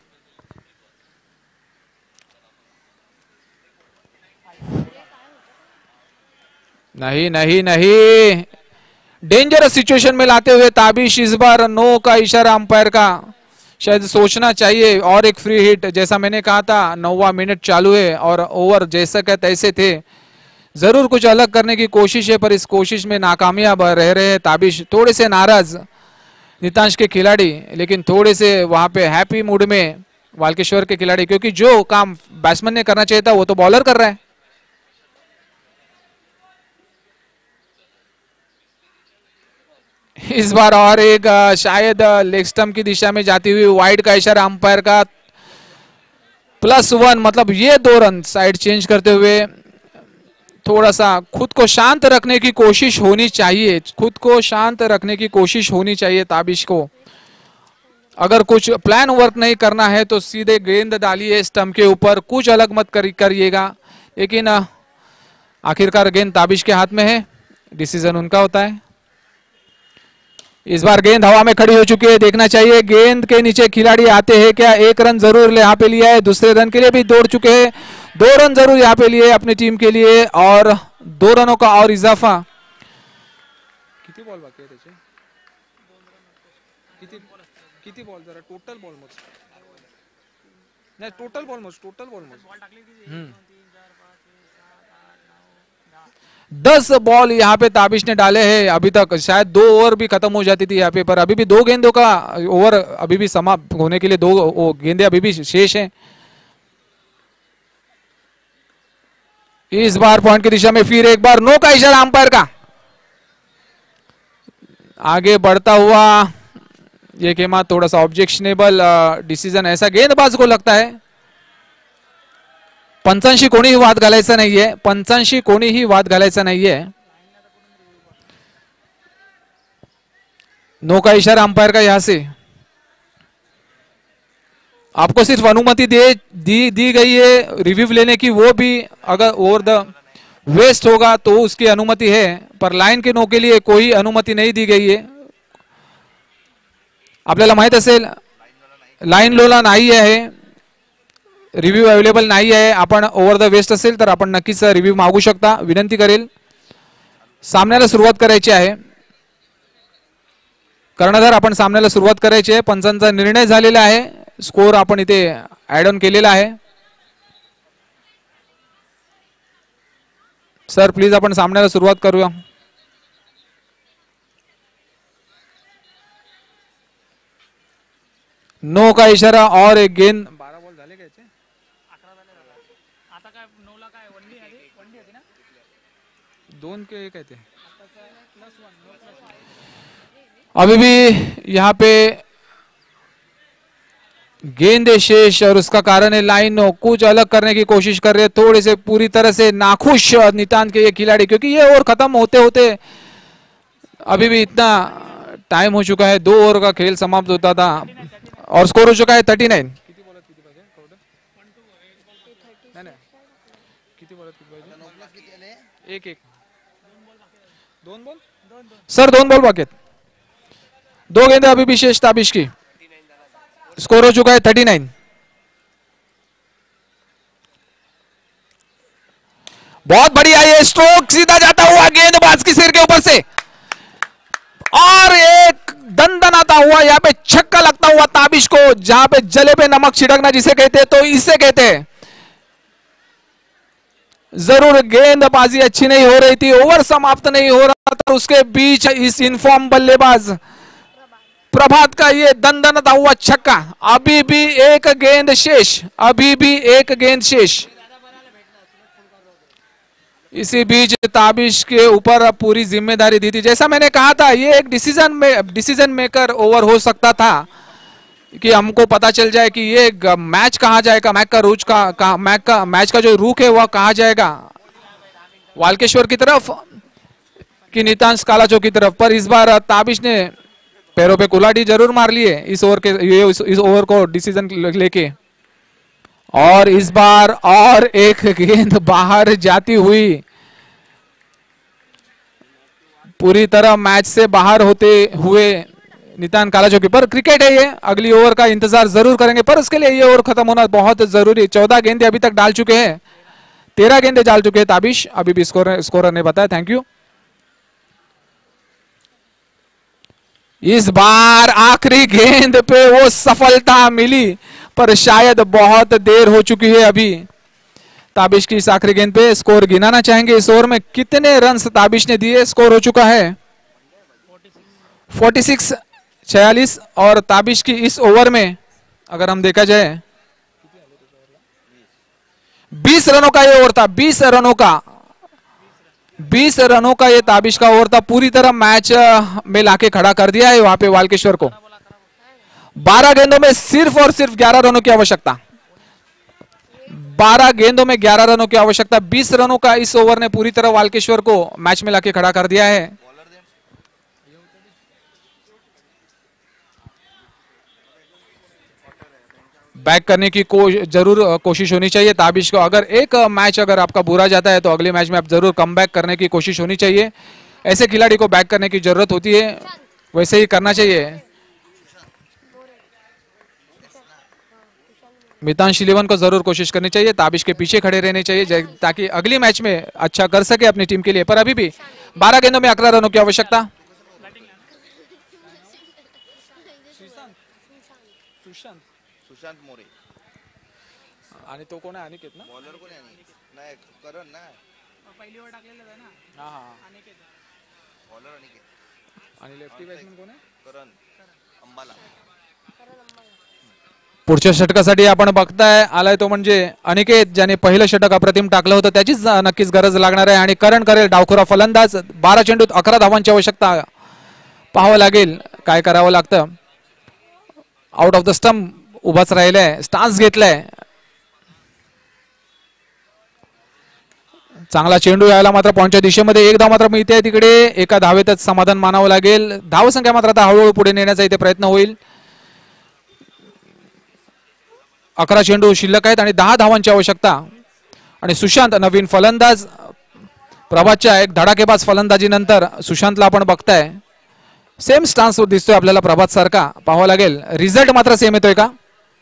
नहीं नहीं नहीं, डेंजरस सिचुएशन में लाते हुए ताबिश इस बार नो का इशारा अंपायर का शायद सोचना चाहिए, और एक फ्री हिट। जैसा मैंने कहा था 9वां मिनट चालू है और ओवर जैसा का तैसे थे, जरूर कुछ अलग करने की कोशिश है, पर इस कोशिश में नाकामयाब रह रहे हैं ताबिश। थोड़े से नाराज नितांश के खिलाड़ी, लेकिन थोड़े से वहां पे हैप्पी मूड में वालकेश्वर के खिलाड़ी, क्योंकि जो काम बैट्समैन ने करना चाहिए था वो तो बॉलर कर रहा है। इस बार और एक शायद लेग स्टंप की दिशा में जाती हुई वाइड का इशारा अंपायर का, +1, मतलब ये 2 रन साइड चेंज करते हुए थोड़ा सा खुद को शांत रखने की कोशिश होनी चाहिए, खुद को शांत रखने की कोशिश होनी चाहिए ताबिश को। अगर कुछ प्लान वर्क नहीं करना है तो सीधे गेंद डालिए स्टंप के ऊपर, कुछ अलग मत करिएगा। लेकिन आखिरकार गेंद ताबिश के हाथ में है, डिसीजन उनका होता है। इस बार गेंद हवा में खड़ी हो चुकी है, देखना चाहिए गेंद के नीचे खिलाड़ी आते हैं क्या। 1 रन जरूर यहाँ पे लिया है, दूसरे रन के लिए भी दौड़ चुके हैं, 2 रन जरूर यहाँ पे लिए अपनी टीम के लिए, और 2 रनों का और इजाफा। किती बॉल बाकी है त्याचे? किती बॉल, जरा टोटल बॉल मोज, नाही टोटल बॉल मोज, टोटल बॉल मोज। 10 बॉल यहाँ पे ताबिश ने डाले हैं अभी तक, शायद 2 ओवर भी खत्म हो जाती थी यहाँ पे, पर अभी भी 2 गेंदों का ओवर अभी भी समाप्त होने के लिए 2 गेंदे अभी भी शेष हैं। इस बार पॉइंट की दिशा में फिर एक बार नो का इशारा अंपायर का। आगे बढ़ता हुआ ये गेम थोड़ा सा ऑब्जेक्शनेबल डिसीजन ऐसा गेंदबाज को लगता है। पंचांशी कोणीही वाद घालायचा नाहीये, पंचांशी कोणीही वाद घालायचा नाहीये। नो का इशारा अंपायर का यहां से आपको सिर्फ अनुमति दी गई है रिव्यू लेने की, वो भी अगर ओवर द वेस्ट होगा तो उसकी अनुमति है, पर लाइन के नो के लिए कोई अनुमति नहीं दी गई है। आपल्याला माहित असेल लाइन लोला नाही आहे, रिव्ह्यू अवेलेबल नाही आहे। आपण ओव्हर द वेस्ट असेल तर आपण नक्कीच रिव्ह्यू मागू शकता, विनंती करेल। सामन्याला सुरुवात करायची आहे, कर्णधार आपण सामन्याला सुरुवात करायची आहे। पंचांचा निर्णय झालेला आहे, स्कोर आपण इथे ऍड ऑन केलेला आहे। सर प्लीज आपण सामन्याला सुरुवात करूया। नो का इशारा और एक गेंद। 12 बॉल झाले का याचे? 11 झाले आता काय 9 ला काय वनडी होती ना, 2 के 1 आहे ते। अभी भी यहाँ पे गेंद शेष, और उसका कारण है लाइन कुछ अलग करने की कोशिश कर रहे हैं, थोड़े से पूरी तरह से नाखुश नितांत के ये खिलाड़ी, क्योंकि ये ओवर खत्म होते होते अभी भी इतना टाइम हो चुका है, 2 ओवर का खेल समाप्त होता था और स्कोर हो चुका है 39। एक 2 बॉल सर, 2 बॉल बाकी, 2 गेंदे अभी भी शेष ताबिश की, स्कोर हो चुका है 39। बहुत बढ़िया ये स्ट्रोक, सीधा जाता हुआ गेंदबाज की सिर के ऊपर से, और एक दंदनाता हुआ यहाँ पे छक्का लगता हुआ ताबिश को, जहां पे जले पे नमक छिड़कना जिसे कहते हैं तो इसे कहते हैं। जरूर गेंदबाजी अच्छी नहीं हो रही थी, ओवर समाप्त नहीं हो रहा था, उसके बीच इस इनफॉर्म बल्लेबाज प्रभात का ये दंदनाता हुआ छक्का। अभी भी एक गेंद शेष, अभी भी एक गेंद शेष। इसी बीच ताबिश के ऊपर पूरी जिम्मेदारी दी थी। जैसा मैंने कहा था, ये एक डिसीजन मेकर ओवर हो सकता था कि हमको पता चल जाए कि ये मैच कहाँ जाएगा, मैच का जो रुख है वह कहाँ जाएगा, वालकेश्वर की तरफ कि नितांश कालाचो की तरफ। पर इस बार ताबिश ने पैरों पे कुल्हाड़ी जरूर मार लिए इस ओवर को डिसीजन लेके। और इस बार और एक गेंद बाहर जाती हुई, पूरी तरह मैच से बाहर होते हुए नितान कालाचो की। पर क्रिकेट है ये, अगली ओवर का इंतजार जरूर करेंगे, पर उसके लिए ये ओवर खत्म होना बहुत जरूरी। 14 गेंदे अभी तक डाल चुके हैं, 13 गेंदे डाल चुके हैं ताबिश, अभी भी स्कोरर ने बताया। Thank you. इस बार आखिरी गेंद पे वो सफलता मिली, पर शायद बहुत देर हो चुकी है अभी ताबिश की इस आखिरी गेंद पे। स्कोर गिनाना चाहेंगे, इस ओवर में कितने रन्स ताबिश ने दिए। स्कोर हो चुका है 46 और ताबिश की इस ओवर में अगर हम देखा जाए 20 रनों का ये ओवर था, 20 रनों का ये ताबिश का ओवर था। पूरी तरह मैच में लाके खड़ा कर दिया है वहां पे वालकेश्वर को। 12 गेंदों में सिर्फ और सिर्फ 11 रनों की आवश्यकता, 12 गेंदों में 11 रनों की आवश्यकता। 20 रनों का इस ओवर ने पूरी तरह वालकेश्वर को मैच में लाके खड़ा कर दिया है। बैक करने की जरूर कोशिश होनी चाहिए ताबिश को। अगर एक मैच अगर आपका बुरा जाता है तो अगले मैच में आप जरूर कम बैक करने की कोशिश होनी चाहिए। ऐसे खिलाड़ी को बैक करने की जरूरत होती है, वैसे ही करना चाहिए। मितांश इलेवन को जरूर कोशिश करनी चाहिए, ताबिश के पीछे खड़े रहने चाहिए ताकि अगली मैच में अच्छा कर सके अपनी टीम के लिए। पर अभी भी 12 गेंदों में 11 रनों की आवश्यकता। सुशांत मोरे आणि तो कोण आहे अनिकेत ना, बॉलर कोण आहे नाही करण ना, पहिली ओव्हर टाकलेलं आहे ना। हां अनिकेत बॉलर अनिकेत आणि लेफ्टी बॅट्समन कोण आहे, करण अंबाला। पुढच्या षटकासाठी आपण बघताय आलाय तो म्हणजे अनिकेत, ज्याने पहिलं षटक अप्रतिम टाकलं होतं, त्याचीच नक्कीच गरज लागणार आहे। आणि करण करेल डावखुरा फलंदाज। 12 चेंडूत 11 धावांची आवश्यकता, पाहावं लागेल काय करावं लागतं। आउट ऑफ द स्टंप उभाच राहिलाय, स्टान्स घेतलाय। चांगला चेंडू यायला मात्र पॉइंटच्या दिशेमध्ये, एक धाव मात्र मिळते तिकडे, एका धावेतच समाधान मानावं लागेल। धावसंख्या मात्र आता हळूहळू पुढे नेण्याचा इथे प्रयत्न होईल। 11 चेंडू शिल्लक आहेत आणि 10 धावांची आवश्यकता। आणि सुशांत नवीन फलंदाज, प्रभातच्या एक धडाकेबाज फलंदाजी नंतर सुशांतला आपण बघताय सेम स्टान्स दिसतोय आपल्याला प्रभात सारखा, पाहावं लागेल रिझल्ट मात्र सेम येतोय का।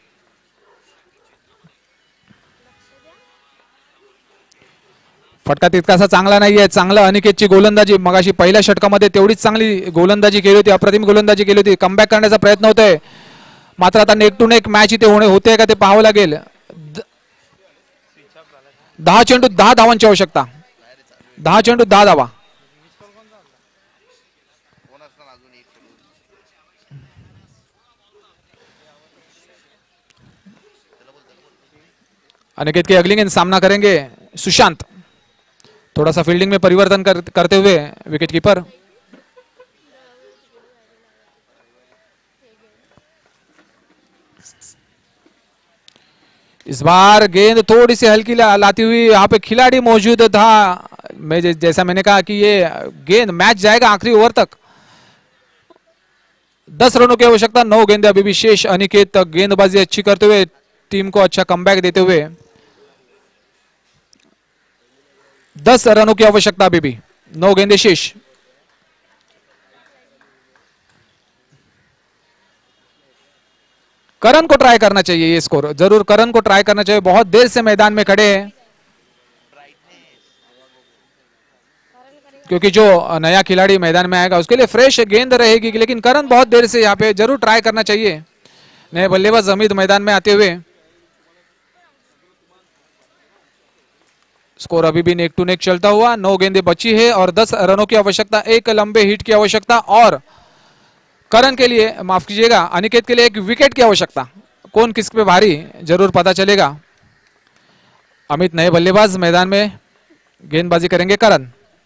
फटका तितकासा चांगला नाहीये, चांगला अनिकेतची गोलंदाजी, मगाशी पहिल्या षटकामध्ये तेवढीच चांगली गोलंदाजी केली होती, अप्रतिम गोलंदाजी केली होती। कमबॅक करण्याचा प्रयत्न होतोय, मात्र आता नेक टू नेक मॅच इथे होते का ते पाहावं लागेल। 10 चेंडू 10 धावांची आवश्यकता, 10 चेंडू 10 धावा। अनिकेत के अगली गेंद सामना करेंगे सुशांत, थोड़ा सा फील्डिंग में परिवर्तन करते हुए विकेट कीपर। इस बार गेंद थोड़ी सी हल्की लाती हुई, यहाँ पे खिलाड़ी मौजूद था। जैसा मैंने कहा कि ये गेंद मैच जाएगा आखिरी ओवर तक। 10 रनों की आवश्यकता, 9 गेंदे अभी भी शेष। अनिकेत गेंदबाजी अच्छी करते हुए टीम को अच्छा कमबैक देते हुए 10 रनों की आवश्यकता, अभी भी 9 गेंदे शेष। करण को ट्राई करना चाहिए ये स्कोर, जरूर करण को ट्राई करना चाहिए, बहुत देर से मैदान में खड़े हैं। क्योंकि जो नया खिलाड़ी मैदान में आएगा उसके लिए फ्रेश गेंद रहेगी, लेकिन करण बहुत देर से यहाँ पे जरूर ट्राई करना चाहिए। नए बल्लेबाज हमीद मैदान में आते हुए, स्कोर अभी भी नेक टू नेक चलता हुआ, 9 गेंदें बची है और 10 रनों की आवश्यकता, एक लंबे हिट की आवश्यकता और करण के लिए, माफ कीजिएगा अनिकेत के लिए एक विकेट की आवश्यकता। कौन किस पे भारी जरूर पता चलेगा। अमित नए बल्लेबाज मैदान में गेंदबाजी करेंगे करण।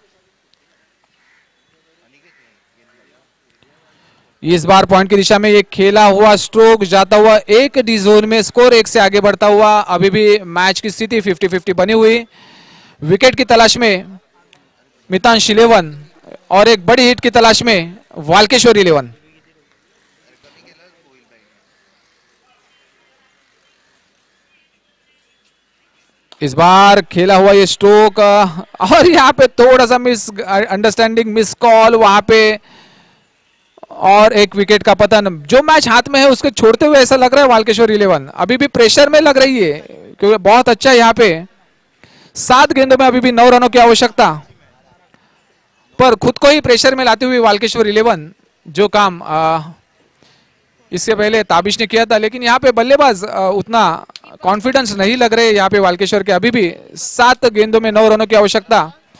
इस बार पॉइंट की दिशा में ये खेला हुआ स्ट्रोक जाता हुआ एक डी जोन में, स्कोर 1 से आगे बढ़ता हुआ। अभी भी मैच की स्थिति 50-50 बनी हुई। विकेट की तलाश में मितांश 11 और एक बड़ी हिट की तलाश में वाल्केश्वर 11। इस बार खेला हुआ ये स्ट्रोक और यहाँ पे थोड़ा सा मिस अंडरस्टैंडिंग, मिस कॉल वहां पे और एक विकेट का पतन। जो मैच हाथ में है उसके छोड़ते हुए ऐसा लग रहा है वाल्केश्वर 11 अभी भी प्रेशर में लग रही है, क्योंकि बहुत अच्छा यहाँ पे 7 गेंदों में अभी भी 9 रनों की आवश्यकता, पर खुद को ही प्रेशर में लाते हुए वाल्केश्वर 11 जो काम इससे पहले ताबिश ने किया था। लेकिन यहाँ पे बल्लेबाज उतना कॉन्फिडेंस नहीं लग रहे यहाँ पे वाल्केश्वर के। अभी भी 7 गेंदों में 9 रनों की आवश्यकता।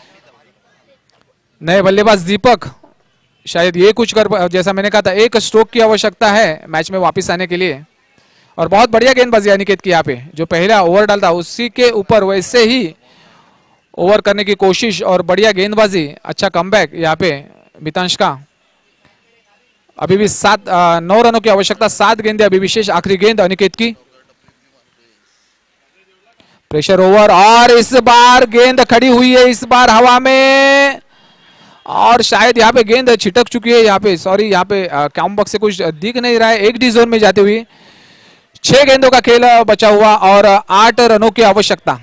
नए बल्लेबाज दीपक शायद ये कुछ कर, जैसा मैंने कहा था, एक स्ट्रोक की आवश्यकता है मैच में वापस आने के लिए। और बहुत बढ़िया गेंदबाजी अनिकेत की यहाँ पे, जो पहला ओवर डालता उसी के ऊपर वैसे ही ओवर करने की कोशिश और बढ़िया गेंदबाजी, अच्छा कमबैक यहाँ पे मितांश का। अभी भी 9 रनों की आवश्यकता, 7 गेंदे अभी विशेष। आखिरी गेंद अनिकेत की, प्रेशर ओवर और इस बार गेंद खड़ी हुई है, इस बार हवा में और शायद यहाँ पे गेंद छिटक चुकी है। यहाँ पे सॉरी, यहाँ पे कैम बॉक्स से कुछ दिख नहीं रहा है। एक डी जोन में जाते हुए 6 गेंदों का खेल बचा हुआ और 8 रनों की आवश्यकता।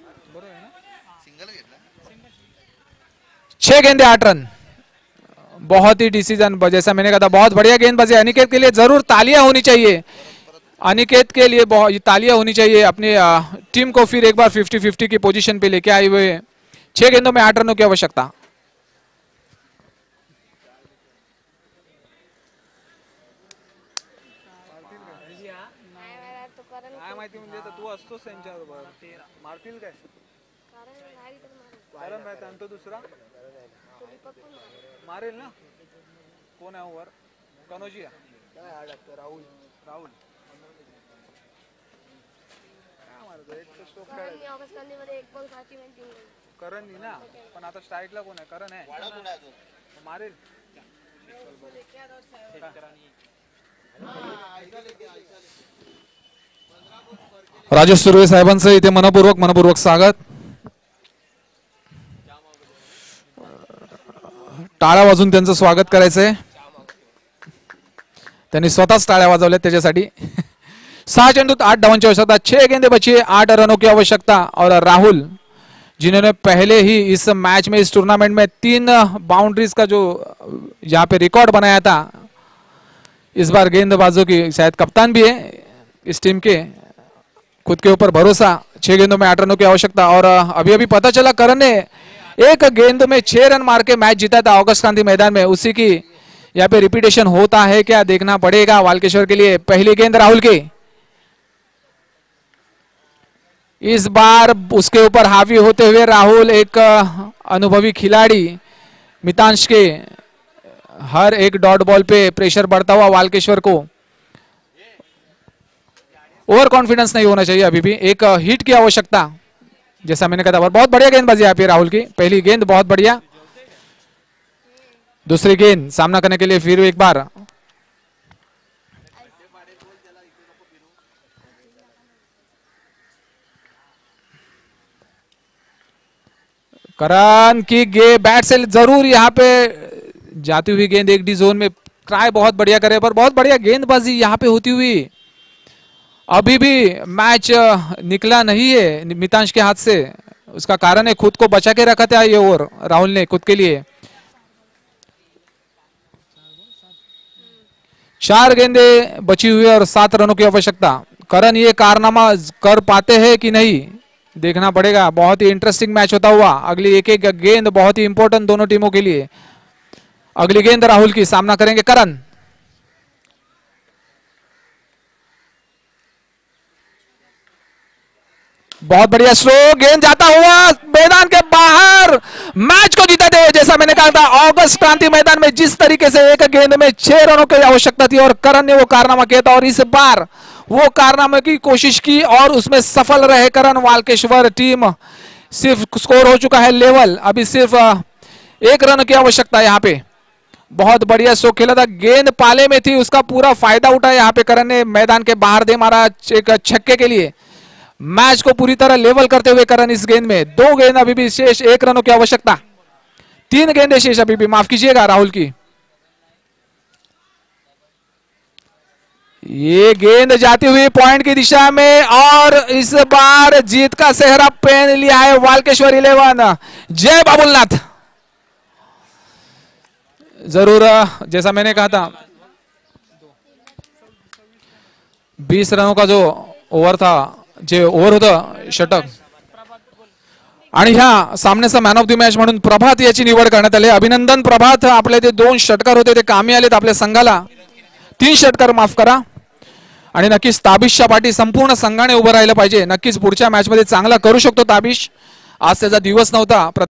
6 गेंदे 8 रन, बहुत ही डिसीजन, जैसा मैंने कहा था बहुत बढ़िया गेंदबाजी अनिकेत के लिए। जरूर तालियां होनी चाहिए अनिकेत के लिए, बहुत तालियां होनी चाहिए। अपनी टीम को फिर एक बार 50-50 की पोजीशन पे लेके आए हुए। 6 गेंदों में 8 रनों की आवश्यकता। तू असतोस त्यांच्याबरोबर मारतील काय? कारण नाही तर दुसरा मारेल ना. कोण आहे वर? कनोजिया राहुल राहुल करण ना, पण आता स्ट्राईकला कोण आहे? करण आहे, मारेल. राजेश सुर्वे साहेबांचं इथे मनपूर्वक स्वागत. टाळ्या वाजून त्यांचं स्वागत करायचंय. त्यांनी स्वतःच टाळ्या वाजवल्या त्याच्यासाठी. 6 चेंडूत 8 धावांची आवश्यकता, 6 गेंदे बची, 8 रनों की आवश्यकता. और राहुल जिन्होंने पहले ही इस मैच में, इस टूर्नामेंट में 3 बाउंड्रीज का जो यहाँ पे रिकॉर्ड बनाया था, इस बार गेंदबाजों की शायद कप्तान भी है इस टीम के. खुद के ऊपर भरोसा. 6 गेंदों में 8 रनों की आवश्यकता. और अभी अभी पता चला करण ने एक गेंद में 6 रन मार के मैच जीता था ऑगस्ट क्रांति मैदान में. उसी की यहाँ पे रिपीटेशन होता है क्या, देखना पड़ेगा वाल्केश्वर के लिए. पहली गेंद राहुल की, इस बार उसके ऊपर हावी होते हुए राहुल, एक अनुभवी खिलाड़ी. मितांश के हर एक डॉट बॉल पे प्रेशर बढ़ता हुआ वाल्केश्वर को. ओवर कॉन्फिडेंस नहीं होना चाहिए. अभी भी एक हिट की आवश्यकता, जैसा मैंने कहा था. बहुत बढ़िया गेंदबाजी यहाँ पे राहुल की. पहली गेंद बहुत बढ़िया. दूसरी गेंद सामना करने के लिए फिर एक बार करण की बैट से जरूर यहाँ पे जाती हुई गेंद एक डी जोन में. ट्राई बहुत बढ़िया करे, पर बहुत बढ़िया गेंदबाजी यहाँ पे होती हुई. अभी भी मैच निकला नहीं है मितांश के हाथ से. उसका कारण है खुद को बचा के रखा था ये ओवर राहुल ने खुद के लिए. 4 गेंदे बची हुई और 7 रनों की आवश्यकता. करण ये कारनामा कर पाते हैं कि नहीं, देखना पड़ेगा. बहुत ही इंटरेस्टिंग मैच होता हुआ. अगली एक एक गेंद बहुत ही इंपॉर्टेंट दोनों टीमों के लिए. अगली गेंद राहुल की, सामना करेंगे करण. बहुत बढ़िया स्ट्रोक, गेंद जाता हुआ मैदान के बाहर, मैच को जीता दे. जैसा मैंने कहा था ऑगस्ट क्रांति मैदान में जिस तरीके से एक गेंद में 6 रनों की आवश्यकता थी और करण ने वो कारनामा किया था, और इस बार वो कारनामे की कोशिश की और उसमें सफल रहे करण. वाल्केश्वर टीम सिर्फ स्कोर हो चुका है लेवल, अभी सिर्फ 1 रन की आवश्यकता है यहाँ पे। बहुत बढ़िया शो खेला था, गेंद पाले में थी, उसका पूरा फायदा उठाया यहाँ पे करण ने, मैदान के बाहर दे मारा एक छक्के के लिए। मैच को पूरी तरह लेवल करते हुए करण इस गेंद में, 2 गेंद अभी भी शेष, 1 रनों की आवश्यकता, 3 गेंदें शेष अभी भी, माफ कीजिएगा राहुल की। ये गेंद जाती हुई पॉइंट की दिशा में और इस बार जीत का सेहरा पहन लिया है वाल्केश्वर 11। जय बाबुलनाथ। जरूर जैसा मैंने कहा था 20 रनों का जो ओव्हर था, जे ओव्हर होतं षटक, आणि ह्या सामन्याचा मॅन ऑफ द मॅच म्हणून प्रभात याची निवड करण्यात आली। अभिनंदन प्रभात, आपले ते 2 षटकार होते ते कामी आलेत आपल्या संघाला, 3 षटकार माफ करा। आणि नक्कीच ताबिशच्या पाठी संपूर्ण संघाने उभं राहिलं पाहिजे, नक्कीच पुढच्या मॅच मध्ये चांगला करू शकतो ताबिश, आज त्याचा दिवस नव्हता।